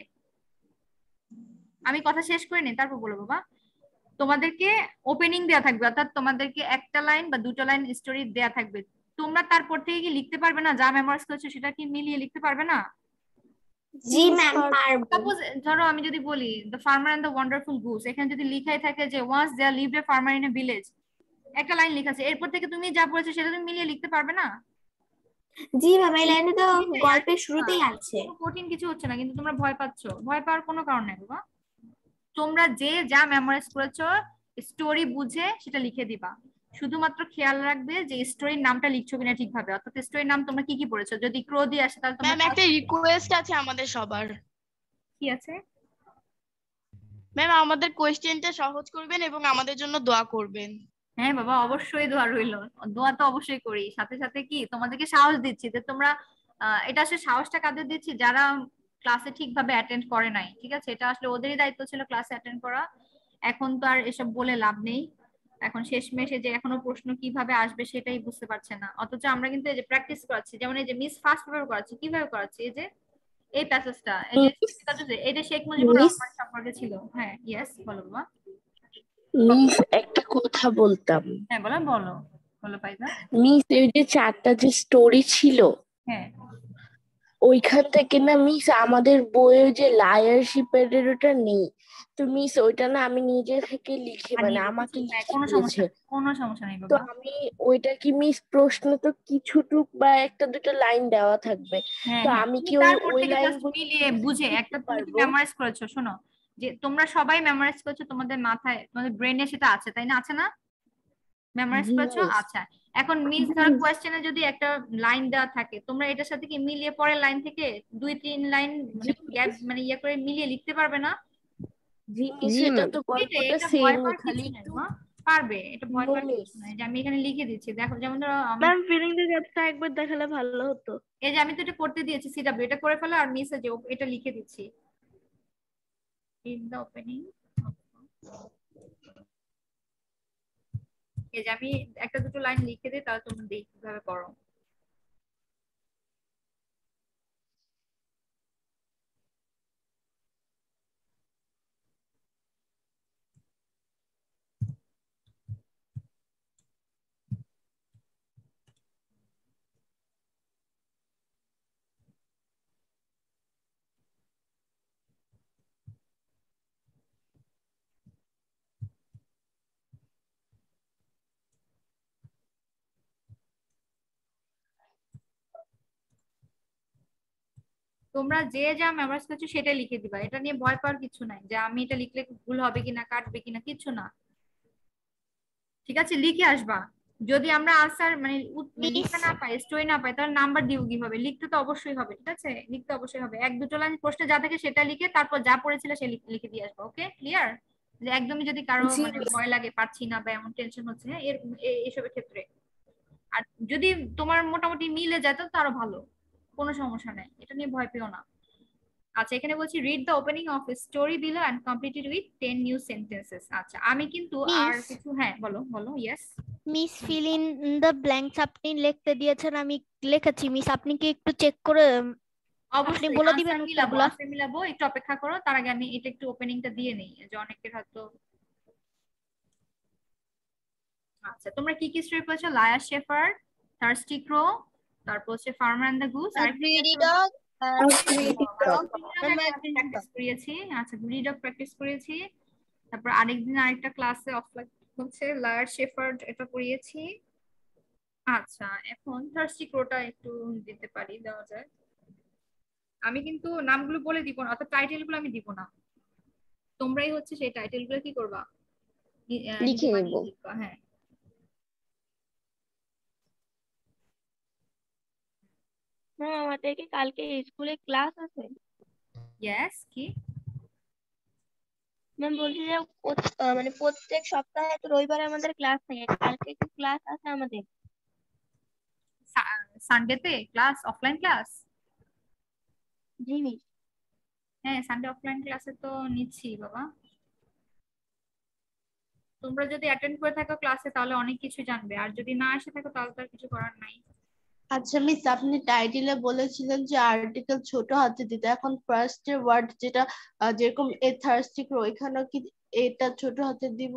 [SPEAKER 4] আমি কথা শেষ করে নি তারপর বলো বাবা। তোমাদেরকে ওপেনিং দেয়া থাকবে, অর্থাৎ তোমাদেরকে একটা লাইন বা দুটো লাইন স্টোরি দেয়া থাকবে, তোমরা তারপর থেকে কি লিখতে পারবে না? যা মেমোরাইজ করেছো সেটা কি মিলিয়ে লিখতে পারবে না?
[SPEAKER 8] জি ম্যাম পারবো।
[SPEAKER 4] সাপোজ ধরো আমি যদি বলি the farmer and the wonderful goose, এখানে যদি লিখাই থাকে যে once there lived a farmer in a village, একটা লাইন লেখা আছে, এরপর থেকে তুমি যা পড়েছো সেটা তুমি মিলিয়ে লিখতে পারবে না?
[SPEAKER 8] জি ম্যাম, এই লাইনে তো গল্পের শুরুতেই আছে।
[SPEAKER 4] কোনো কঠিন কিছু হচ্ছে না, কিন্তু তোমরা ভয় পাচ্ছো, ভয় পাওয়ার কোনো কারণ নেই বাবা। তোমরা যে যা মেমোরাইজ করেছো স্টোরি বুঝে সেটা লিখে দিবা, শুধুমাত্র খেয়াল রাখবে যে স্টোরির নামটা লিখছো কিনা ঠিকভাবে, অর্থাৎ স্টোরির নাম তোমরা কি কি পড়েছো, যদি ক্রো দিয়ে আসে তাহলে তোমরা
[SPEAKER 7] ম্যাম একটা রিকোয়েস্ট আছে আমাদের সবার।
[SPEAKER 4] কি আছে?
[SPEAKER 7] ম্যাম আমাদের কোয়েশ্চেনটা সহজ করবেন এবং আমাদের জন্য দোয়া করবেন।
[SPEAKER 4] হ্যাঁ বাবা, অবশ্যই দোয়া রইলো, দোয়া তো অবশ্যই করি, সাথে সাথে কি তোমাদেরকে সাহস দিচ্ছি যে তোমরা এটা আসলে সাহসটা কাদের দিচ্ছি, যারা ক্লাসে ঠিকভাবে অ্যাটেন্ড করে নাই, ঠিক আছে? এটা আসলে ওদেরই দায়িত্ব ছিল ক্লাসে অ্যাটেন্ড করা, এখন তো আর এসব বলে লাভ নেই, এখন শেষমেশে যে এখনো প্রশ্ন কিভাবে আসবে সেটাই বুঝতে পারছে না, অথচ আমরা কিন্তু এই যে প্র্যাকটিস করাচ্ছি, যেমন এই যে মিস ফার্স্ট ভাবে করাচ্ছি, কিভাবে করাচ্ছি, এই যে এই প্যাসেজটা, এই যে এটা শেখ মুজিবুর রহমান সম্পর্কে ছিল। হ্যাঁ ইয়েস, বলো বাবা।
[SPEAKER 9] মিস, একটা কথা বলতাম।
[SPEAKER 4] হ্যাঁ বলো বলো বলো পাইজা।
[SPEAKER 9] মিস, এই যে 4টা যে স্টোরি ছিল
[SPEAKER 4] হ্যাঁ
[SPEAKER 9] ওইখান থেকে না মিস আমাদের বইয়ে যে লায়ারশিপের ওটা নেই, তো মিস ওইটা না আমি নিজে থেকে লিখে মানে আমাকে লিখে
[SPEAKER 4] কোনো
[SPEAKER 9] দিয়েছে,
[SPEAKER 4] সমস্যা কোনো সমস্যা নেই
[SPEAKER 9] তো
[SPEAKER 4] বাবা।
[SPEAKER 9] আমি ওইটা কি মিস প্রশ্ন তো কিছুটুক বা একটা দুটো লাইন দেওয়া থাকবে,
[SPEAKER 4] হ্যাঁ
[SPEAKER 9] তো
[SPEAKER 4] হ্যাঁ,
[SPEAKER 9] আমি
[SPEAKER 4] তুমি
[SPEAKER 9] কি ওই
[SPEAKER 4] তারপর
[SPEAKER 9] ওই
[SPEAKER 4] থেকে
[SPEAKER 9] লাইন
[SPEAKER 4] জাস্ট মিলিয়ে বুঝে একটা, তুমি কি মেমোরাইজ করেছো, শোনো, যে তোমরা সবাই মেমোরাইজ করেছো, তোমাদের মাথায় তোমাদের ব্রেনে সেটা আছে তাই না, আছে না? মেমোরাইজ করেছো, আচ্ছা। এখন মিস ধরো কোয়েশ্চেনে যদি একটা লাইন দেওয়া থাকে, তোমরা এটার সাথে কি মিলিয়ে পরের লাইন থেকে 2-3 লাইন মানে গ্যাপ মানে ইয়ে করে মিলিয়ে লিখতে পারবে না?
[SPEAKER 9] জি মিস, এটা তো
[SPEAKER 4] এটাই,
[SPEAKER 9] গল্পটা
[SPEAKER 4] এটা ভয়
[SPEAKER 9] সেম,
[SPEAKER 4] পাওয়ার
[SPEAKER 9] খালি
[SPEAKER 4] কিছু নাই
[SPEAKER 9] একটু
[SPEAKER 4] মা, পারবে, এটা ভয় পাওয়ার
[SPEAKER 9] মিস।
[SPEAKER 4] কিছু নাই, যে আমি এখানে লিখে দিচ্ছি, দেখো যেমন ধরো আমি
[SPEAKER 1] ম্যাম, ফিলিং এর গ্যাপটা একবার দেখালে ভালো হতো।
[SPEAKER 4] এই যে আমি তো এটা করতে দিয়েছি, সিডব্লিউ এটা করে ফেলো, আর মিস যে এটা লিখে দিচ্ছি ইন দা ওপেনিং, এই যে আমি একটা দুটো লাইন লিখে দিই, তাহলে তোমরা দেখি কিভাবে করো। তোমরা যে যা মেমোরাইজ করছো সেটা লিখে দিবা, এটা নিয়ে ভয় পাওয়ার কিছু নাই যে আমি এটা লিখলে ভুল হবে কিনা কাটবে কিনা, কিছু না। ঠিক আছে, লিখে আসবা। যদি আমরা আনসার মানে লিখতে না পাই, স্টোরি না পাই, তাহলে নাম্বার দিব কিভাবে? লিখতে তো অবশ্যই হবে। ঠিক আছে, লিখতে অবশ্যই হবে। এক দুটো লাইন প্রশ্নে যা থাকে সেটা লিখে তারপর যা পড়েছিল সে লিখে দিয়ে আসবা। Okay, clear? যে একদমই যদি কারো
[SPEAKER 9] জি
[SPEAKER 4] মানে
[SPEAKER 9] মিস।
[SPEAKER 4] ভয় লাগে, পারছি না বা এমন টেনশন হচ্ছে, হ্যাঁ, এসবের ক্ষেত্রে। আর যদি তোমার মোটামুটি মিলে যায় তো আরো ভালো, কোনো সমস্যা নেই, এটা নিয়ে ভয় পেও না। আচ্ছা, এখানে বলছি read the opening of a story below and complete it with 10 new sentences. আচ্ছা, আমি কিন্তু আর
[SPEAKER 10] মিস
[SPEAKER 4] কিছু, হ্যাঁ বলো বলো। Yes
[SPEAKER 10] miss fill in the blanks আপনি লিখতে দিয়েছেন, আমি লিখেছি মিস, আপনি কি একটু চেক করে আপনি
[SPEAKER 4] অবশ্যই
[SPEAKER 10] বলে দিবেন
[SPEAKER 4] আনসার মিলাবো,
[SPEAKER 10] উত্তরগুলো?
[SPEAKER 4] আনসার মিলাবো, একটু অপেক্ষা করো। তার আগে আমি এটা একটু ওপেনিংটা দিয়ে নেই, যে অনেকের হয়তো। আচ্ছা, তোমরা কি কি স্টোরি পড়েছো? লায়ার শেফার্ড, থার্স্টি ক্রো, তারপর হচ্ছে ফার্মার এন্ড দ্য গুস, আর
[SPEAKER 3] গ্রিডি ডগ,
[SPEAKER 4] প্র্যাকটিস করিয়েছি। আচ্ছা, গ্রিডি ডগ প্র্যাকটিস করেছি। তারপর আরেকদিন আরেকটা ক্লাসে অফলাইন হচ্ছে লায়ার শেফার্ড, এটা করিয়েছি। আচ্ছা, এখন থার্স্টি ক্রোটা একটু দিতে পারি, দেওয়া যায়। আমি কিন্তু নামগুলো বলে দিব না, অর্থাৎ টাইটেল গুলো আমি দিব না, তোমরাই হচ্ছে সেই টাইটেল গুলো কি করবা,
[SPEAKER 3] লিখে নেব।
[SPEAKER 4] লিখবা। হ্যাঁ,
[SPEAKER 7] ম্যাম আমাদের কি কালকে স্কুলে ক্লাস আছে?
[SPEAKER 4] ইয়েস। কি
[SPEAKER 7] ম্যাম বলছি যে মানে প্রত্যেক সপ্তাহে তো রবিবারে আমাদের ক্লাস থাকে, কালকে কি ক্লাস আছে আমাদের?
[SPEAKER 4] সানডেতে ক্লাস, অফলাইন ক্লাস?
[SPEAKER 7] জি মিস।
[SPEAKER 4] হ্যাঁ, সানডে অফলাইন ক্লাসে তো নিচ্ছি বাবা। তোমরা যদি অ্যাটেন্ড করে থাকো ক্লাসে তাহলে অনেক কিছু জানবে, আর যদি না এসে থাকো তাহলে তো আর কিছু করার নাই।
[SPEAKER 9] আচ্ছা মিস, আপনি টাইটেলে বলেছিলেন যে আর্টিকেল ছোট হাতে দিতে, এখন ফার্স্ট এর ওয়ার্ড যেটা যেরকম এ থার্স্টি ক্রো, এখানেও কি এটা ছোট হাতে দিব?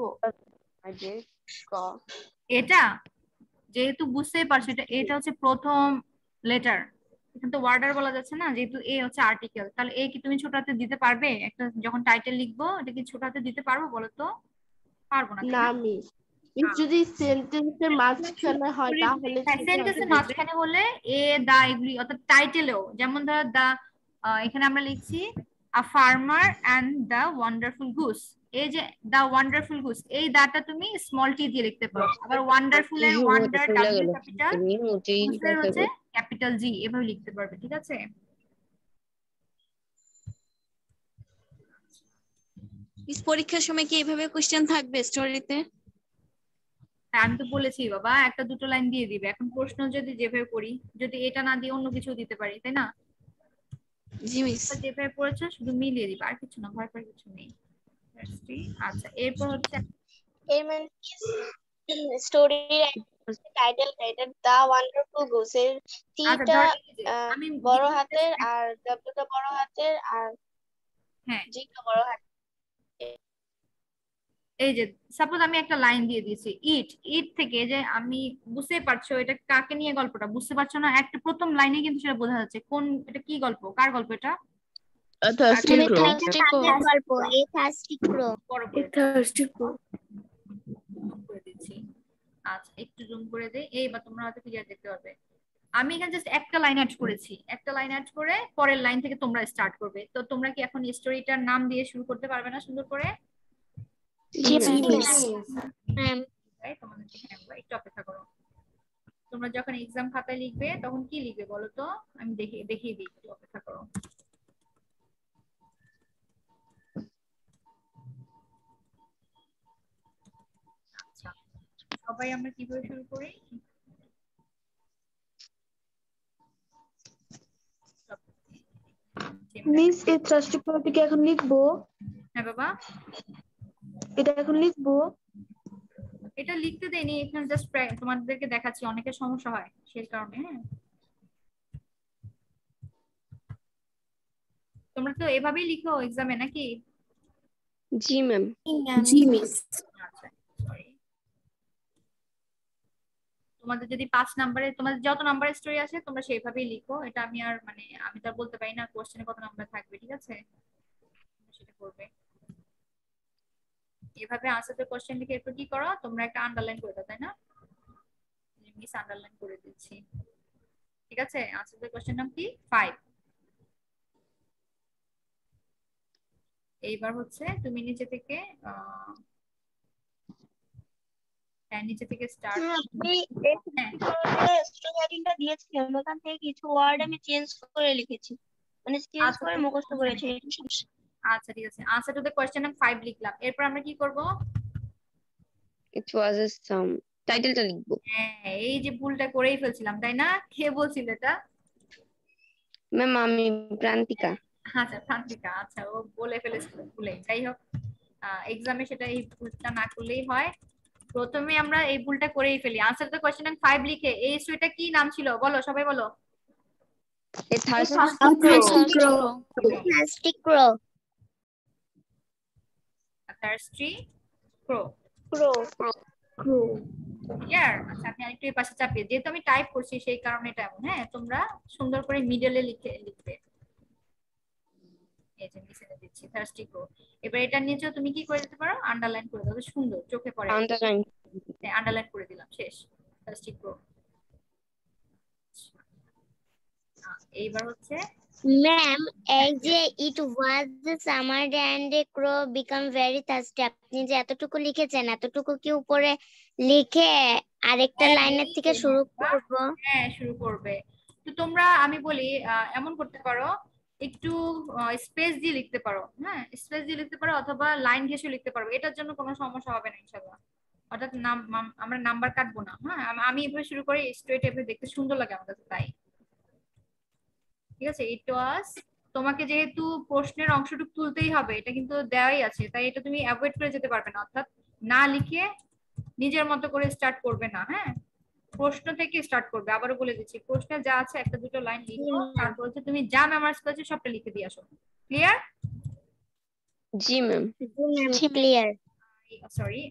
[SPEAKER 4] এটা যেহেতু বুঝতেই পারছো, এটা হচ্ছে প্রথম লেটার, এখানে তো ওয়ার্ডার বলা যাচ্ছে না, যেহেতু এ হচ্ছে আর্টিকেল, তাহলে এ কি তুমি ছোট হাতে দিতে পারবে? একটা যখন টাইটেল লিখবো এটা কি ছোট হাতে দিতে পারবো বলো তো? পারবো না, তাই
[SPEAKER 9] না
[SPEAKER 4] না?
[SPEAKER 9] মিস, যদি সেন্টেন্সের মাঝখানে হয় তাহলে ছোট হাতে
[SPEAKER 4] সেন্টেন্সের
[SPEAKER 9] দিবে।
[SPEAKER 4] মাঝখানে হলে এ দা এগুলি, অর্থাৎ টাইটেলেও যেমন ধর দা, এখানে আমরা লিখছি a farmer and the wonderful goose, এই যে দা ওয়ান্ডারফুল গুস, এই দাটা তুমি স্মল টি দিয়ে লিখতে পারো। আবার ওয়ান্ডারফুল এর ওয়ান্ডার ডাব্লিউ ক্যাপিটাল, গুসের হচ্ছে ক্যাপিটাল জি, এভাবে লিখতে পারবে। ঠিক আছে,
[SPEAKER 11] পরীক্ষার সময় কি এইভাবে কোশ্চেন থাকবে স্টোরিতে?
[SPEAKER 4] হ্যাঁ আমি তো বলেছি বাবা, একটা দুটো লাইন দিয়ে দিবে। এখন প্রশ্ন যদি যেভাবে করি, যদি এটা না দিয়ে অন্য কিছু দিতে পারি, তাই না?
[SPEAKER 11] জি মিস।
[SPEAKER 4] যেভাবে পড়েছো শুধু মিলিয়ে দিবা, আর কিছু না, ভয় পাওয়ার কিছু নেই। আচ্ছা, এরপর হচ্ছে
[SPEAKER 3] এর মানে স্টোরির টাইটেল দা ওয়ান্ডারফুল গুস এর টিটা
[SPEAKER 4] আমি
[SPEAKER 3] বড় হাতের আর ডাব্লিউটা বড় হাতের আর
[SPEAKER 4] হ্যাঁ
[SPEAKER 3] জিটা বড় হাতের।
[SPEAKER 4] এই যে সাপোজ আমি একটা লাইন দিয়ে দিয়েছি, ইট, ইট থেকে যে আমি বুঝতে পারছো এটা কাকে নিয়ে গল্পটা, বুঝতে পারছো না? একটা প্রথম লাইনে কিন্তু সেটা বোঝা যাচ্ছে কোন, এটা কি গল্প, কার গল্প এটা?
[SPEAKER 8] থার্স্টি গল্প, এই থার্স্টি ক্রো।
[SPEAKER 4] বড় করে
[SPEAKER 9] থার্স্টি ক্রো
[SPEAKER 4] করে দিচ্ছি। আচ্ছা, একটু জুম করে দেই, এইবার তোমরা হয়তো ক্লিয়ার দেখতে পারবে। আমি এখানে জাস্ট একটা লাইন অ্যাড করেছি, একটা লাইন অ্যাড করে পরের লাইন থেকে তোমরা স্টার্ট করবে। তো তোমরা কি এখন স্টোরিটার নাম দিয়ে শুরু করতে পারবে না সুন্দর করে?
[SPEAKER 8] জি মিস।
[SPEAKER 4] তোমাদেরকে হ্যাঁ একটু অপেক্ষা করো। তোমরা যখন এক্সাম খাতায় লিখবে তখন কি লিখবে বলো তো, আমি দেখিয়ে দিই, একটু অপেক্ষা করো। আচ্ছা, সবাই আমরা কিভাবে শুরু করি?
[SPEAKER 1] মিস এই থার্স্টি ক্রোটা কি এখন লিখবো?
[SPEAKER 4] হ্যাঁ বাবা,
[SPEAKER 1] এটা এখন লিখবো?
[SPEAKER 4] এটা লিখতে দেয়নি, এখানে জাস্ট তোমাদেরকে দেখাচ্ছি, অনেকের সমস্যা হয় সেই কারণে। হ্যাঁ, তোমরা তো এভাবেই লিখো এক্সামে নাকি?
[SPEAKER 3] জি ম্যাম।
[SPEAKER 9] জি মিস।
[SPEAKER 4] আচ্ছা, সরি। তোমাদের যদি 5 নাম্বারে, তোমাদের যত নাম্বারের স্টোরি আছে তোমরা সেইভাবেই লিখো। এটা আমি আর মানে আমি তো বলতে পারি না কোশ্চেনে কত নাম্বার থাকবে। ঠিক আছে, সেটা করবে এভাবে। আনসার দ্য কোশ্চেন লিখে এরপর কি করো তোমরা, একটা আন্ডারলাইন করে দাও, তাই না? মিস আন্ডারলাইন করে দিচ্ছি। ঠিক আছে, আনসার দ্য কোশ্চেন নাম কি? 5। এইবার হচ্ছে তুমি নিচে থেকে নিচে থেকে স্টার্ট।
[SPEAKER 3] আপনি স্টোরি রাইটিংটা দিয়েছিলেন ওখান থেকে কিছু ওয়ার্ড আমি চেঞ্জ করে লিখেছি, মানে চেঞ্জ করে মুখস্থ করেছি।
[SPEAKER 4] আচ্ছা ঠিক আছে, answer to the question number 5 লিখলাম। এরপর আমরা কি করব?
[SPEAKER 3] ইট ওয়াজ আ সাম, টাইটেলটা লিখবো।
[SPEAKER 4] হ্যাঁ, এই যে ভুলটা করেই ফেলছিলাম তাই না? কে বলছিল এটা?
[SPEAKER 3] ম্যাম আমি প্রান্তিকা।
[SPEAKER 4] আচ্ছা প্রান্তিকা, আচ্ছা ও বলে ফেলেছিল ভুলে। যাই হোক, এক্সামে সেটা এই ভুলটা না করলেই হয়। প্রথমে আমরা এই ভুলটা করেই ফেলি। Answer to the question number 5 লিখে এই স্টোরিটা কি নাম ছিল বলো, সবাই বলো।
[SPEAKER 3] A thirsty crow.
[SPEAKER 4] A thirsty crow. Clear? আচ্ছা আমি আরেকটু এই পাশে চাপিয়ে, যেহেতু আমি টাইপ করছি সেই কারণে এটা এমন। হ্যাঁ, তোমরা সুন্দর করে মিডলে লিখবে। এই যে নিচে দিচ্ছি thirsty crow। এবার এটা নিচে তুমি কি করে দিতে পারো? আন্ডারলাইন করে দাও, সুন্দর চোখে পড়ে। আন্ডারলাইন করে দিলাম, শেষ। thirsty crow। এইবার হচ্ছে
[SPEAKER 8] ম্যাম, এই যে it was the summer day and the crow became very thirsty, আপনি যে এতটুকু লিখেছেন এতটুকু কি উপরে লিখে আরেকটা লাইনের থেকে শুরু করব?
[SPEAKER 4] হ্যাঁ শুরু করবে। তো তোমরা আমি বলি এমন করতে পারো, একটু স্পেস দিয়ে লিখতে পারো। হ্যাঁ, স্পেস দিয়ে লিখতে পারো অথবা লাইন ঘেঁষে লিখতে পারো, এটার জন্য কোনো সমস্যা হবে না ইনশাআল্লাহ। অর্থাৎ আমরা নাম্বার কাটবো না। হ্যাঁ, আমি এভাবে শুরু করি, স্ট্রেট এভাবে দেখতে সুন্দর লাগে আমার কাছে, তাই। ঠিক আছে, ইট ওয়াজ, তোমাকে যেহেতু প্রশ্নের অংশটুকু তুলতেই হবে, এটা কিন্তু দেওয়াই আছে, তাই এটা তুমি অ্যাভয়েড করে যেতে পারবে না। অর্থাৎ না লিখে নিজের মতো করে স্টার্ট করবে না। হ্যাঁ, প্রশ্ন থেকে স্টার্ট করবে। আবারও বলে দিচ্ছি, প্রশ্নে যা আছে একটা দুটো লাইন লিখো, তারপর হচ্ছে তুমি যা মেমোরাইজ করেছো সবটা লিখে দিয়ে আসো। ক্লিয়ার?
[SPEAKER 3] জি ম্যাম।
[SPEAKER 8] ক্লিয়ার।
[SPEAKER 4] সরি,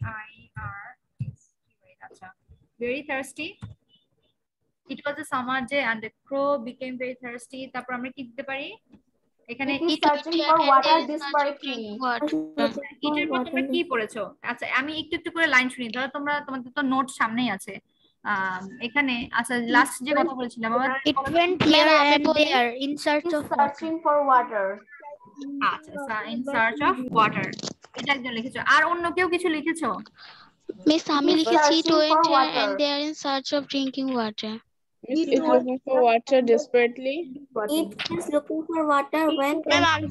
[SPEAKER 4] আচ্ছা, very thirsty. It was a summer day and the crow became very thirsty. তারপর আমরা কি দিতে পারি এখানে?
[SPEAKER 5] searching for water desperately.
[SPEAKER 4] এটার পর তোমরা কি পড়েছো? আচ্ছা আমি একটু একটু করে লাইন শুনি। ধরো তোমাদের তো নোট সামনেই আছে। এখানে আচ্ছা লাস্ট যে কথা বলেছিলাম আবার,
[SPEAKER 10] it went here and there in search of
[SPEAKER 5] searching for water.
[SPEAKER 4] আচ্ছা in search of water, এটা একজন লিখেছো। আর অন্য কেউ কিছু লিখেছো?
[SPEAKER 7] মিস আমি লিখেছি it went here and there in search of drinking water.
[SPEAKER 12] It is looking for water desperately.
[SPEAKER 8] It is looking for water when
[SPEAKER 9] Ma'am,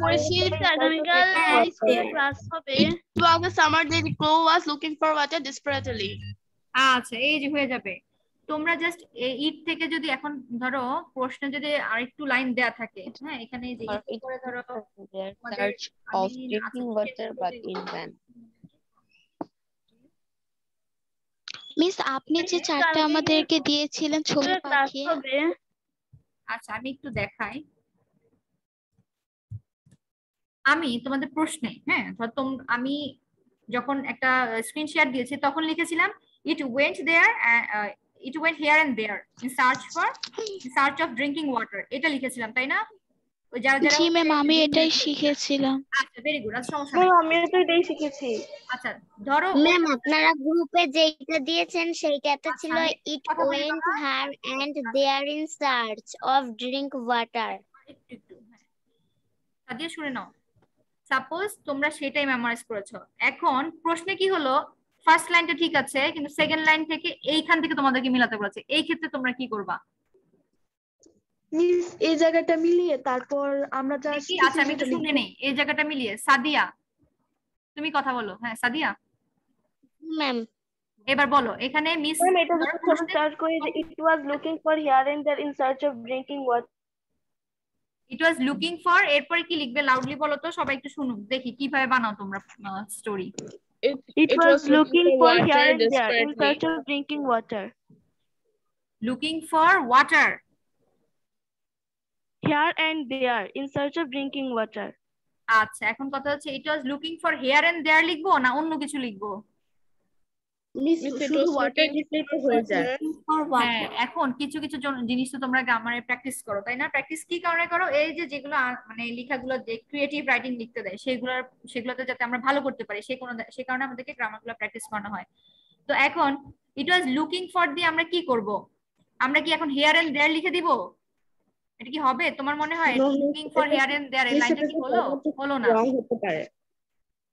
[SPEAKER 9] it was a summer day, the crow was looking for water desperately.
[SPEAKER 4] আচ্ছা এই যে হয়ে যাবে। তোমরা just it থেকে যদি এখন ধরো প্রশ্নে যদি আরেকটু লাইন দেয়া থাকে, হ্যাঁ এখানে যে ইট করে ধরো
[SPEAKER 3] search of drinking water but in vain.
[SPEAKER 7] Miss আপনি যে চারটা আমাদেরকে দিয়েছিলেন ছবি পাঠিয়ে,
[SPEAKER 4] আচ্ছা আমি একটু দেখাই। আমি তোমাদের প্রশ্নে, হ্যাঁ আমি যখন একটা স্ক্রিন শেয়ার দিয়েছি তখন লিখেছিলাম it went here and there in search of drinking water, এটা লিখেছিলাম তাই না?
[SPEAKER 7] জি ম্যাম আমি এটাই শিখেছিলাম।
[SPEAKER 4] আচ্ছা ভেরি গুড, আচ্ছা সমস্যা নেই,
[SPEAKER 1] আমিও তো এটাই শিখেছি।
[SPEAKER 4] আচ্ছা ধরো
[SPEAKER 8] ম্যাম আপনারা গ্রুপে যেটা দিয়েছেন সেইটাতে ছিল it went here and there in search of drink water.
[SPEAKER 4] Sadia শুনে নাও, সাপোজ তোমরা সেটাই মেমোরাইজ করেছো। এখন প্রশ্নে কি হলো, ফার্স্ট লাইনটা ঠিক আছে কিন্তু সেকেন্ড লাইন থেকে এইখান থেকে তোমাদেরকে মিলাতে বলেছে, এই ক্ষেত্রে তোমরা কি করবা?
[SPEAKER 1] মিস এই জায়গাটা মিলিয়ে তারপর আমরা যা
[SPEAKER 4] আচ্ছা আমি একটু শুনে নেই, এই জায়গাটা মিলিয়ে। সাদিয়া তুমি কথা বলো। হ্যাঁ সাদিয়া
[SPEAKER 8] ম্যাম
[SPEAKER 4] এবার বলো এখানে মিস
[SPEAKER 1] এটা স্টার্ট করে যে it was looking for here and there in search of drinking water.
[SPEAKER 4] It was looking for, এরপরে কি লিখবে লাউডলি বলো তো, সবাই একটু শুনুক দেখি কিভাবে বানাও তোমরা story.
[SPEAKER 1] It was looking for here and there in search of drinking water.
[SPEAKER 4] Looking for water.
[SPEAKER 1] Here and there in search of drinking water.
[SPEAKER 4] আচ্ছা এখন কথা হচ্ছে it was looking for here and there লিখবো না অন্য কিছু লিখবো? হ্যাঁ এখন কিছু কিছু জিনিস তো তোমরা গ্রামারে প্র্যাকটিস করো তাই না? প্র্যাকটিস কি কারণে করো? এই যে যেগুলো মানে লেখাগুলো যে ক্রিয়েটিভ রাইটিং লিখতে দেয় সেগুলোতে যাতে আমরা ভালো করতে পারি সেই কারণে আমাদেরকে গ্রামারগুলো প্র্যাকটিস করানো হয়। তো এখন ইট ওয়াজ লুকিং ফর দিয়ে আমরা কি করব? আমরা কি এখন হেয়ার এন্ড দেয়ার লিখে দিব? এটা কি হবে তোমার মনে হয়? Looking for here and there এই লাইনটা কি হলো না?
[SPEAKER 12] হতে পারে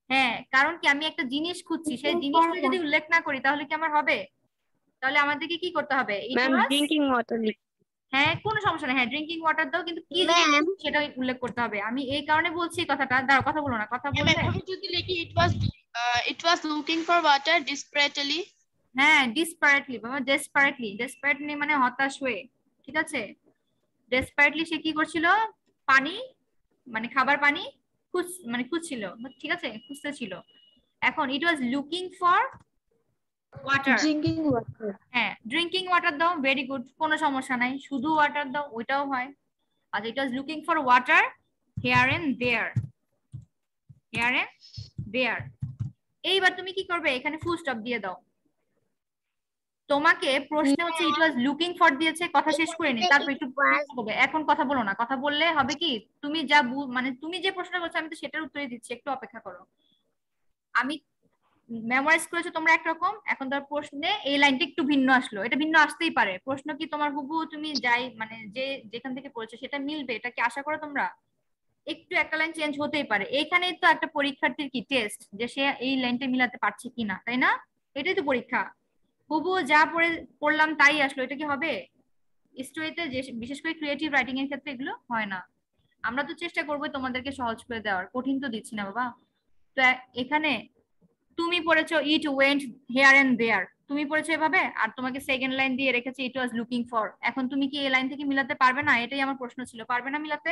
[SPEAKER 4] হ্যাঁ, কারণ কি আমি একটা জিনিস খুঁজছি, সেই জিনিসটা যদি উল্লেখ না করি তাহলে কি আমার হবে? তাহলে আমাদেরকে কি করতে হবে?
[SPEAKER 12] ম্যাম ড্রিঙ্কিং ওয়াটার
[SPEAKER 4] হ্যাঁ, কোনো সমস্যা নেই, হ্যাঁ ড্রিঙ্কিং ওয়াটার দাও, কিন্তু কি জিনিস সেটা উল্লেখ করতে হবে। আমি এই কারণে বলছি এই কথাটা। দাঁড়াও, কথা বলো না, কথা বললে
[SPEAKER 9] যদি লিখি it was looking for water desperately.
[SPEAKER 4] হ্যাঁ, ডিসপারেটলি বাবা, ডেসপারেটলি মানে হতাশ হয়ে, ঠিক আছে? ডেসপারেটলি সে কি করছিল? পানি মানে খাবার পানি খুঁজছিল, ঠিক আছে, খুঁজতে ছিল। এখন it was looking for water,
[SPEAKER 1] drinking water.
[SPEAKER 4] হ্যাঁ ড্রিঙ্কিং ওয়াটার দাও, ভেরি গুড, কোনো সমস্যা নাই, শুধু ওয়াটার দাও ওইটাও হয়। আচ্ছা, it was looking for water here and there, here and there. এইবার তুমি কি করবে? এখানে ফুল স্টপ দিয়ে দাও। তোমাকে প্রশ্ন হচ্ছে ইট ওয়াজ লুকিং ফর দিয়েছে, কথা শেষ করে নি, তারপর একটু বলবে। এখন কথা বলো না, কথা বললে হবে কি, তুমি যা মানে তুমি যে প্রশ্ন করছো আমি তো সেটার উত্তরই দিচ্ছি, একটু অপেক্ষা করো। আমি মেমোরাইজ করেছো তোমরা একরকম, এখন তার প্রশ্নে এই লাইনটা একটু ভিন্ন আসলো, এটা ভিন্ন আসতেই পারে। প্রশ্ন কি তোমার হুবহু তুমি যাই মানে যেখান থেকে পড়েছো সেটা মিলবে, এটা কি আশা করো তোমরা? একটু একটা লাইন চেঞ্জ হতেই পারে। এইখানেই তো একটা পরীক্ষার্থীর কি টেস্ট, যে সে এই লাইনটা মিলাতে পারছে কিনা, তাই না? এটাই তো পরীক্ষা। হুবহু যা পড়লাম তাই আসলো, এটা কি হবে? স্টোরিতে যে বিশেষ করে ক্রিয়েটিভ রাইটিং এর ক্ষেত্রে এগুলো হয় না। আমরা তো চেষ্টা করবো তোমাদেরকে সহজ করে দেওয়ার, কঠিন তো দিচ্ছি না বাবা। তো এখানে তুমি পড়েছো it went here and there, তুমি পড়েছো এভাবে, আর তোমাকে সেকেন্ড লাইন দিয়ে রেখেছে ইট ওয়াজ লুকিং ফর। এখন তুমি কি এই লাইন থেকে মিলাতে পারবে না? এটাই আমার প্রশ্ন ছিল, পারবে না মিলাতে?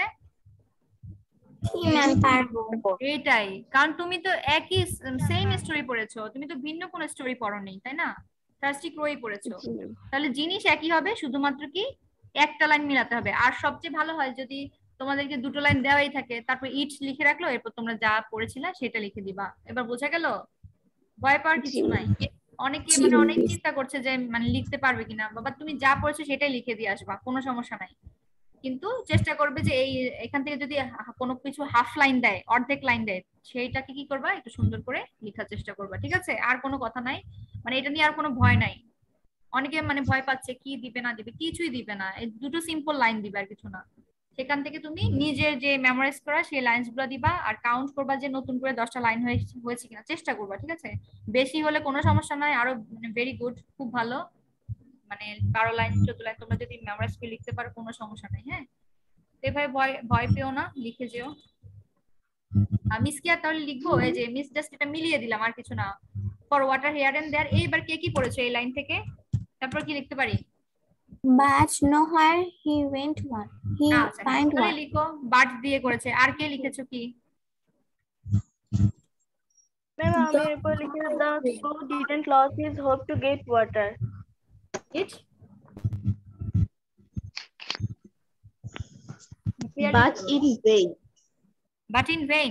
[SPEAKER 4] এইটাই, কারণ তুমি তো একই সেম স্টোরি পড়েছো, তুমি তো ভিন্ন কোনো স্টোরি পড়োনি, তাই না? থার্স্টি ক্রোই পড়েছো, তাহলে জিনিস একই হবে, শুধুমাত্র কি একটা লাইন মিলাতে হবে। আর সবচেয়ে ভালো হয় যদি তোমাদেরকে দুটো লাইন দেওয়াই থাকে, তারপর ইট লিখে রাখলো, এরপর তোমরা যা পড়েছিলে সেটা লিখে দিবা। এবার বোঝা গেল? ভয় পাওয়ার কিছু নাই। অনেকে মানে অনেক চিন্তা করছে যে মানে লিখতে পারবে কিনা। বাবা তুমি যা পড়েছো সেটাই লিখে দিয়ে আসবা, কোনো সমস্যা নাই। কিন্তু চেষ্টা করবে যে এই এখান থেকে যদি কোনো কিছু হাফ লাইন দেয়, অর্ধেক লাইন দেয়, সেইটাকে কি করবা, একটু সুন্দর করে লেখার চেষ্টা করবা, ঠিক আছে? আর কোনো কথা নাই, মানে এটা নিয়ে আর কোনো ভয় নাই। অনেকে মানে ভয় পাচ্ছে কি দিবে না দিবে, কিছুই দিবে না, এই দুটো সিম্পল লাইন দিবে আর কিছু না। সেখান থেকে তুমি নিজের যে মেমোরাইজ করা সেই লাইনস গুলো দিবা, আর কাউন্ট করবা যে নতুন করে 10টা লাইন হয়েছে কিনা, চেষ্টা করবা, ঠিক আছে? বেশি হলে কোনো সমস্যা নাই, আরো ভেরি গুড, খুব ভালো। মানে 12 লাইন 14 লাইন তোমরা যদি মেমোরাইজ করে লিখতে পারো কোনো সমস্যা নাই। হ্যাঁ, এভাবে ভয় পেও না, লিখে যেও। মিস কি আর তাহলে লিখবো? এই যে মিস জাস্ট এটা মিলিয়ে দিলাম, আর কিছু না। For water here and there, এইবার কে কি পড়েছো এই লাইন থেকে? তারপর কি লিখতে পারি?
[SPEAKER 8] But nowhere he went one. He find one.
[SPEAKER 4] লিখো, বাট দিয়ে করেছে। আর কে লিখেছো কি?
[SPEAKER 9] ম্যাম আমি এরপর লিখে the crow didn't lose his hope to get water.
[SPEAKER 4] It
[SPEAKER 1] But in vain.
[SPEAKER 4] But in vain.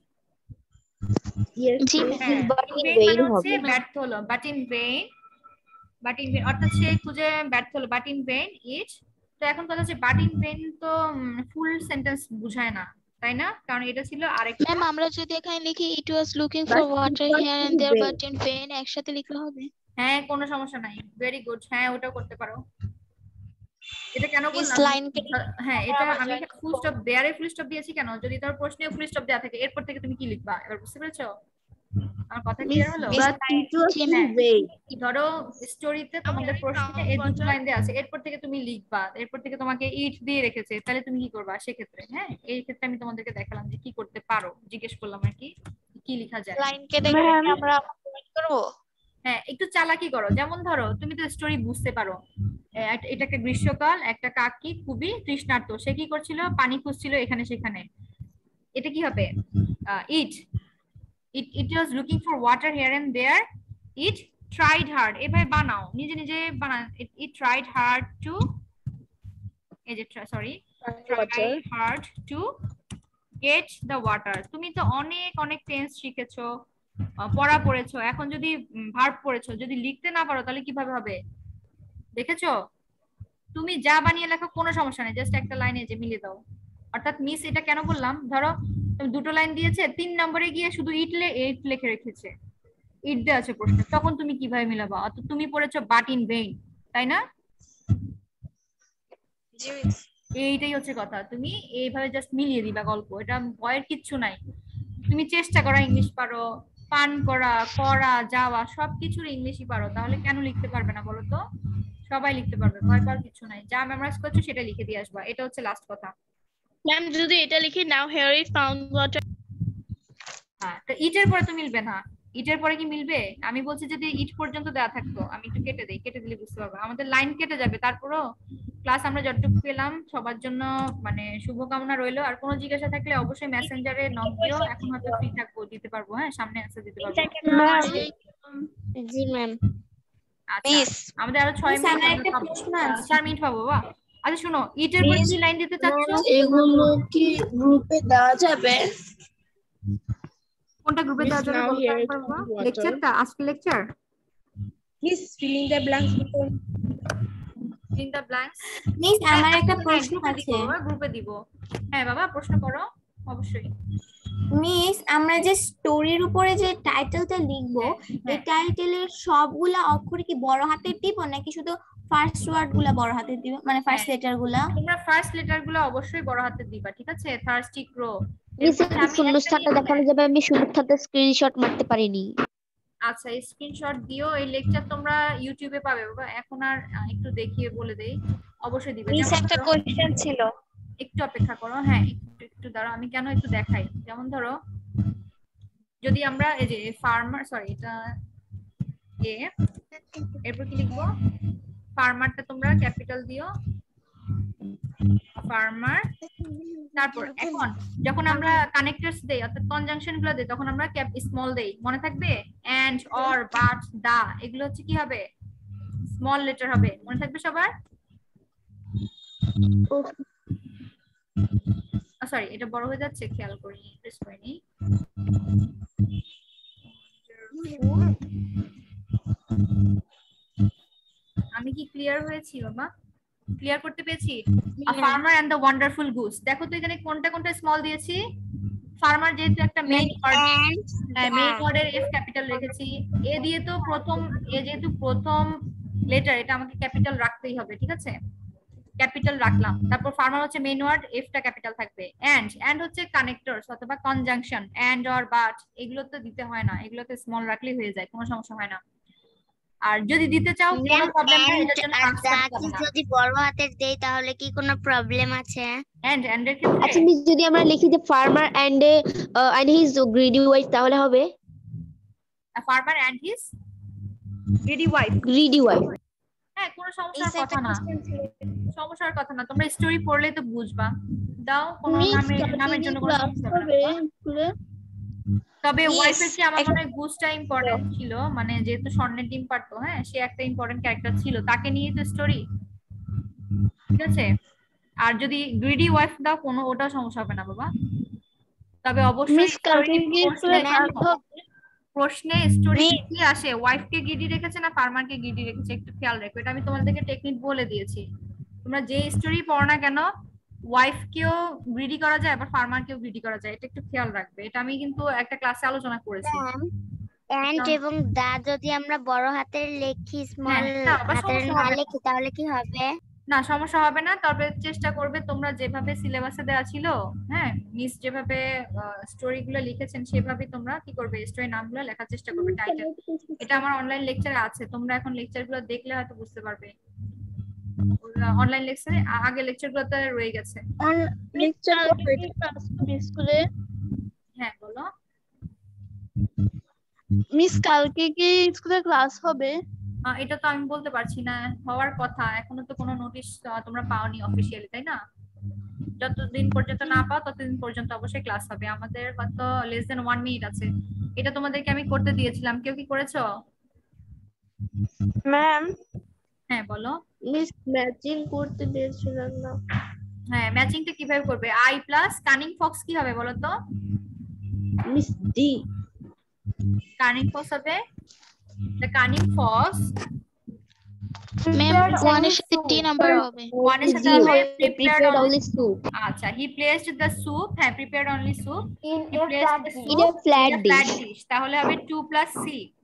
[SPEAKER 1] Yes,
[SPEAKER 4] but in vain হচ্ছে ব্যর্থ হলো, but in vain, অর্থাৎ সে খুঁজে ব্যর্থ হলো, but in vain it। তো এখন কথা হচ্ছে but in vain তো ফুল সেন্টেন্স বুঝায় না, তাই না? কারণ এটা ছিল আরেকটা।
[SPEAKER 7] ম্যাম আমরা যদি এখানে লিখি it was looking for water here and there but in vain, একসাথে লিখলে হবে?
[SPEAKER 4] হ্যাঁ, কোনো সমস্যা নাই, ভেরি গুড, হ্যাঁ ওটাও করতে পারো। এটা কেন বললাম? হ্যাঁ, এটা আমি ফুল স্টপ দেয়ারে ফুল স্টপ দিয়েছি কেন? যদি তার প্রশ্নে ফুল স্টপ দেয়া থাকে, এরপর থেকে তুমি কি লিখবা? এবার বুঝতে পেরেছো আমার কথা? ক্লিয়ার হলো? ধরো স্টোরিতে তোমাদের প্রশ্নে এই দুটো লাইন দেয়া আছে, এরপর থেকে তুমি লিখবা, এরপর থেকে তোমাকে ইট দিয়ে রেখেছে, তাহলে তুমি কি করবা সেক্ষেত্রে? হ্যাঁ, এই ক্ষেত্রে আমি তোমাদেরকে দেখালাম যে কি করতে পারো, জিজ্ঞেস করলাম আর কি কি লেখা যায়।
[SPEAKER 7] লাইন কেটে গেলে আমরা কমেন্ট করব।
[SPEAKER 4] হ্যাঁ, একটু চালাকি করো। যেমন ধরো তুমি তো স্টোরি বুঝতে পারো, এটা একটা গ্রীষ্মকাল, একটা কাকি খুবই তৃষ্ণার্ত, সে কি করছিল, পানি খুঁজছিল এখানে সেখানে। এটা কি হবে? it was looking for water here and there, it tried hard। এভাবে বানাও, নিজে নিজে বানাও। it tried hard to, এই যে sorry, try hard to get the water। তুমি তো অনেক অনেক টেন্স শিখেছো, পড়া পড়েছো, এখন যদি ভার্ব পড়েছো, যদি লিখতে না পারো তাহলে কিভাবে হবে? দেখেছো? তুমি যা বানিয়ে লেখো কোনো সমস্যা নেই, জাস্ট একটা লাইনে যে মিলিয়ে দাও। অর্থাৎ মিস এটা কেন বললাম, ধরো দুটো লাইন দিয়েছে, 3 নম্বরে গিয়ে শুধু ইট লিখে রেখেছে, ইট দেওয়া আছে প্রশ্নে, তখন তুমি কিভাবে মিলাবা? অর্থাৎ তুমি পড়েছো বাট ইন ভেইন, তাই না? এইটাই হচ্ছে কথা, তুমি এইভাবে জাস্ট মিলিয়ে দিবা গল্প, এটা ভয়ের কিচ্ছু নাই। তুমি চেষ্টা করা ইংলিশ পারো, পান করা, করা, যাওয়া সবকিছুর ইংলিশই পারো, তাহলে কেন লিখতে পারবে না বলো তো? সবাই লিখতে পারবে, ভয় পাওয়ার কিছু নাই। যা মেমোরাইজ করছো সেটা লিখে দিয়ে আসবা, এটা হচ্ছে লাস্ট কথা।
[SPEAKER 12] ম্যাম যদি এটা লিখি now here is found water,
[SPEAKER 4] হ্যাঁ তো ইটের পরে তো মিলবে না, ইটের পরে কি মিলবে? আমি বলছি যদি ইট পর্যন্ত দেওয়া থাকতো, আমি একটু কেটে দেই, কেটে দিলে বুঝতে পারবে, আমাদের লাইন কেটে যাবে। তারপরও ক্লাস আমরা যতটুকু পেলাম সবার জন্য মানে শুভকামনা রইলো। আর কোনো জিজ্ঞাসা থাকলে অবশ্যই মেসেঞ্জারে নক দিও, এখন হয়তো ফ্রি থাকবো, দিতে পারবো, হ্যাঁ সামনে অ্যান্সার দিতে পারবো।
[SPEAKER 8] জি ম্যাম।
[SPEAKER 4] আচ্ছা আমাদের আরো 6 মিনিট, 4 মিনিট পাবো বাবা। আচ্ছা শুনো, ইটের পরে কি লাইন দিতে চাচ্ছো?
[SPEAKER 9] এগুলো কি গ্রুপে দেওয়া যাবে?
[SPEAKER 4] কোনটা গ্রুপে দেওয়া যাবে বলতে পারবো? লেকচারটা, আজকে lecture
[SPEAKER 9] please filling the blanks
[SPEAKER 4] filling the blanks.
[SPEAKER 13] Miss আমার একটা প্রশ্ন আছে,
[SPEAKER 4] গ্রুপে দিব। হ্যাঁ বাবা প্রশ্ন করো অবশ্যই।
[SPEAKER 13] মিস আমরা যে স্টোরির উপরে যে টাইটেলটা লিখবো, এই টাইটেলের সবগুলা অক্ষর কি বড় হাতের দিব নাকি শুধু ফার্স্ট ওয়ার্ড গুলা বড় হাতের দিব, মানে ফার্স্ট লেটার গুলা?
[SPEAKER 4] তোমরা ফার্স্ট লেটার গুলো অবশ্যই বড় হাতের দিবা, ঠিক আছে? Thirsty crow.
[SPEAKER 14] মিস শূন্যস্থানটা দেখানো যাবে, আমি শূন্যস্থানটা স্ক্রিনশট মারতে পারিনি।
[SPEAKER 4] আচ্ছা স্ক্রিনশট দিও, এই লেকচার তোমরা ইউটিউবে পাবে বাবা। এখন আর একটু দেখিয়ে বলে দেই, অবশ্যই দিবে।
[SPEAKER 3] মিস একটা কোশ্চেন ছিল,
[SPEAKER 4] একটু অপেক্ষা করো, হ্যাঁ একটু দাঁড়াও, আমি কেন একটু দেখাই। যেমন ধরো যদি আমরা এই যে ফার্মার, সরি এটা এ, এরপর কি লিখবো? ফার্মারটা তোমরা ক্যাপিটাল দিও, ফার্মার। তারপর এখন যখন আমরা কানেক্টরস দেই অর্থাৎ কনজাংশন গুলো দেই, তখন আমরা ক্যাপ স্মল দেই, মনে থাকবে? এন্ড, অর, বাট, দা এগুলো হচ্ছে কি হবে? স্মল লেটার হবে, মনে থাকবে সবার? সরি এটা বড় হয়ে যাচ্ছে, খেয়াল করিনি, প্রেস করিনি। আমি কি ক্লিয়ার হয়েছি বাবা? ক্লিয়ার করতে পেরেছি? A farmer and the wonderful goose. দেখো তো এখানে কোনটা কোনটা স্মল দিয়েছি? ফার্মার যেহেতু একটা মেইন ওয়ার্ড, মেইন ওয়ার্ডের এফ ক্যাপিটাল রেখেছি। এ দিয়ে তো প্রথম, এ যেহেতু প্রথম লেটার, এটা আমাকে ক্যাপিটাল রাখতেই হবে, ঠিক আছে? ক্যাপিটাল রাখলাম। তারপর ফার্মার হচ্ছে মেইন ওয়ার্ড, এফটা ক্যাপিটাল থাকবে। এন্ড হচ্ছে কানেক্টরস অথবা কনজাংশন, এন্ড, অর, বাট এগুলো তো দিতে হয় না, এগুলোতে স্মল রাখলেই হয়ে যায়, কোনো সমস্যা হয় না। আর যদি দিতে চাও কোনো প্রবলেম নাই, এটার জন্য
[SPEAKER 8] যদি বড় হাতের দেই তাহলে কি কোনো প্রবলেম আছে?
[SPEAKER 4] এন্ড এর ক্ষেত্রে
[SPEAKER 14] আচ্ছা মিস যদি আমরা লিখি যে farmer and his greedy wife তাহলে হবে?
[SPEAKER 4] Farmer and his greedy wife,
[SPEAKER 14] greedy wife,
[SPEAKER 4] হ্যাঁ কোনো সমস্যার কথা না, সমস্যার কথা না, তোমরা স্টোরি পড়লেই তো বুঝবা। দাও কোনো নামের জন্য কোনো সমস্যা হবে না। তবে ওয়াইফের চেয়ে আমার মনে হয় গুসটা ইম্পর্টেন্ট ছিল, মানে যেহেতু স্বর্ণের ডিম পারতো, হ্যাঁ সে একটা ইম্পর্টেন্ট ক্যারেক্টার ছিল, তাকে নিয়ে তো স্টোরি, ঠিক আছে? আর যদি গ্রিডি ওয়াইফ দাও কোনো ওটা সমস্যা হবে না বাবা। তবে অবশ্যই প্রশ্নে স্টোরি কি আসে, ওয়াইফকে গ্রিডি রেখেছে না ফার্মারকে গ্রিডি রেখেছে, একটু খেয়াল রাখো। এটা আমি তোমাদেরকে টেকনিক বলে দিয়েছি, তোমরা যে স্টোরি পড়ো না কেন ওয়াইফকেও গ্রিডি করা যায় আবার ফার্মারকেও গ্রিডি করা যায়, এটা একটু খেয়াল রাখবে। এটা আমি কিন্তু একটা ক্লাসে আলোচনা করেছি।
[SPEAKER 8] এন্ড এবং দা যদি আমরা বড় হাতের লিখি, স্মল হাতের না লিখি তাহলে কি হবে?
[SPEAKER 4] না সমস্যা হবে না, তবে চেষ্টা করবে তোমরা যেভাবে সিলেবাসে দেওয়া ছিল, হ্যাঁ মিস যেভাবে স্টোরি গুলো লিখেছেন সেভাবে তোমরা কি করবে, স্টোরি নামগুলো লেখার চেষ্টা করবে, টাইটেল। এটা আমার অনলাইন লেকচারে আছে, তোমরা এখন লেকচার গুলো দেখলে হয়তো বুঝতে পারবে। অনলাইন লেকচারে আগে লেকচার গুলোতে রয়ে গেছে।
[SPEAKER 12] লেকচার স্কুলে,
[SPEAKER 4] হ্যাঁ বলো
[SPEAKER 12] মিস কালকে কি স্কুলে ক্লাস হবে?
[SPEAKER 4] এটা তো আমি বলতে পারছি না, হওয়ার কথা, এখনো তো কোনো নোটিশ তোমরা পাওনি অফিসিয়ালি, তাই না? যতদিন পর্যন্ত না পাও ততদিন পর্যন্ত অবশ্যই ক্লাস হবে। আমাদের কত লেস দেন 1 মিনিট আছে। এটা তোমাদেরকে আমি করতে দিয়েছিলাম, কেউ কি করেছো?
[SPEAKER 9] ম্যাম
[SPEAKER 4] হ্যাঁ বলো।
[SPEAKER 9] মিস ম্যাচিং করতে দিয়েছিলেন না?
[SPEAKER 4] হ্যাঁ ম্যাচিংটা কিভাবে করবে? আই প্লাস কানিং ফক্স কি হবে বলো তো?
[SPEAKER 9] Miss D.
[SPEAKER 4] কানিং ফক্স হবে the cunning fox
[SPEAKER 7] ম্যাম 1 এর সাথে টি নাম্বার হবে,
[SPEAKER 4] 1 এর সাথে হবে
[SPEAKER 14] prepared only soup।
[SPEAKER 4] আচ্ছা he placed the soup, হ্যাঁ prepared only soup, he placed the soup
[SPEAKER 14] in a flat dish,
[SPEAKER 4] তাহলে হবে 2 plus c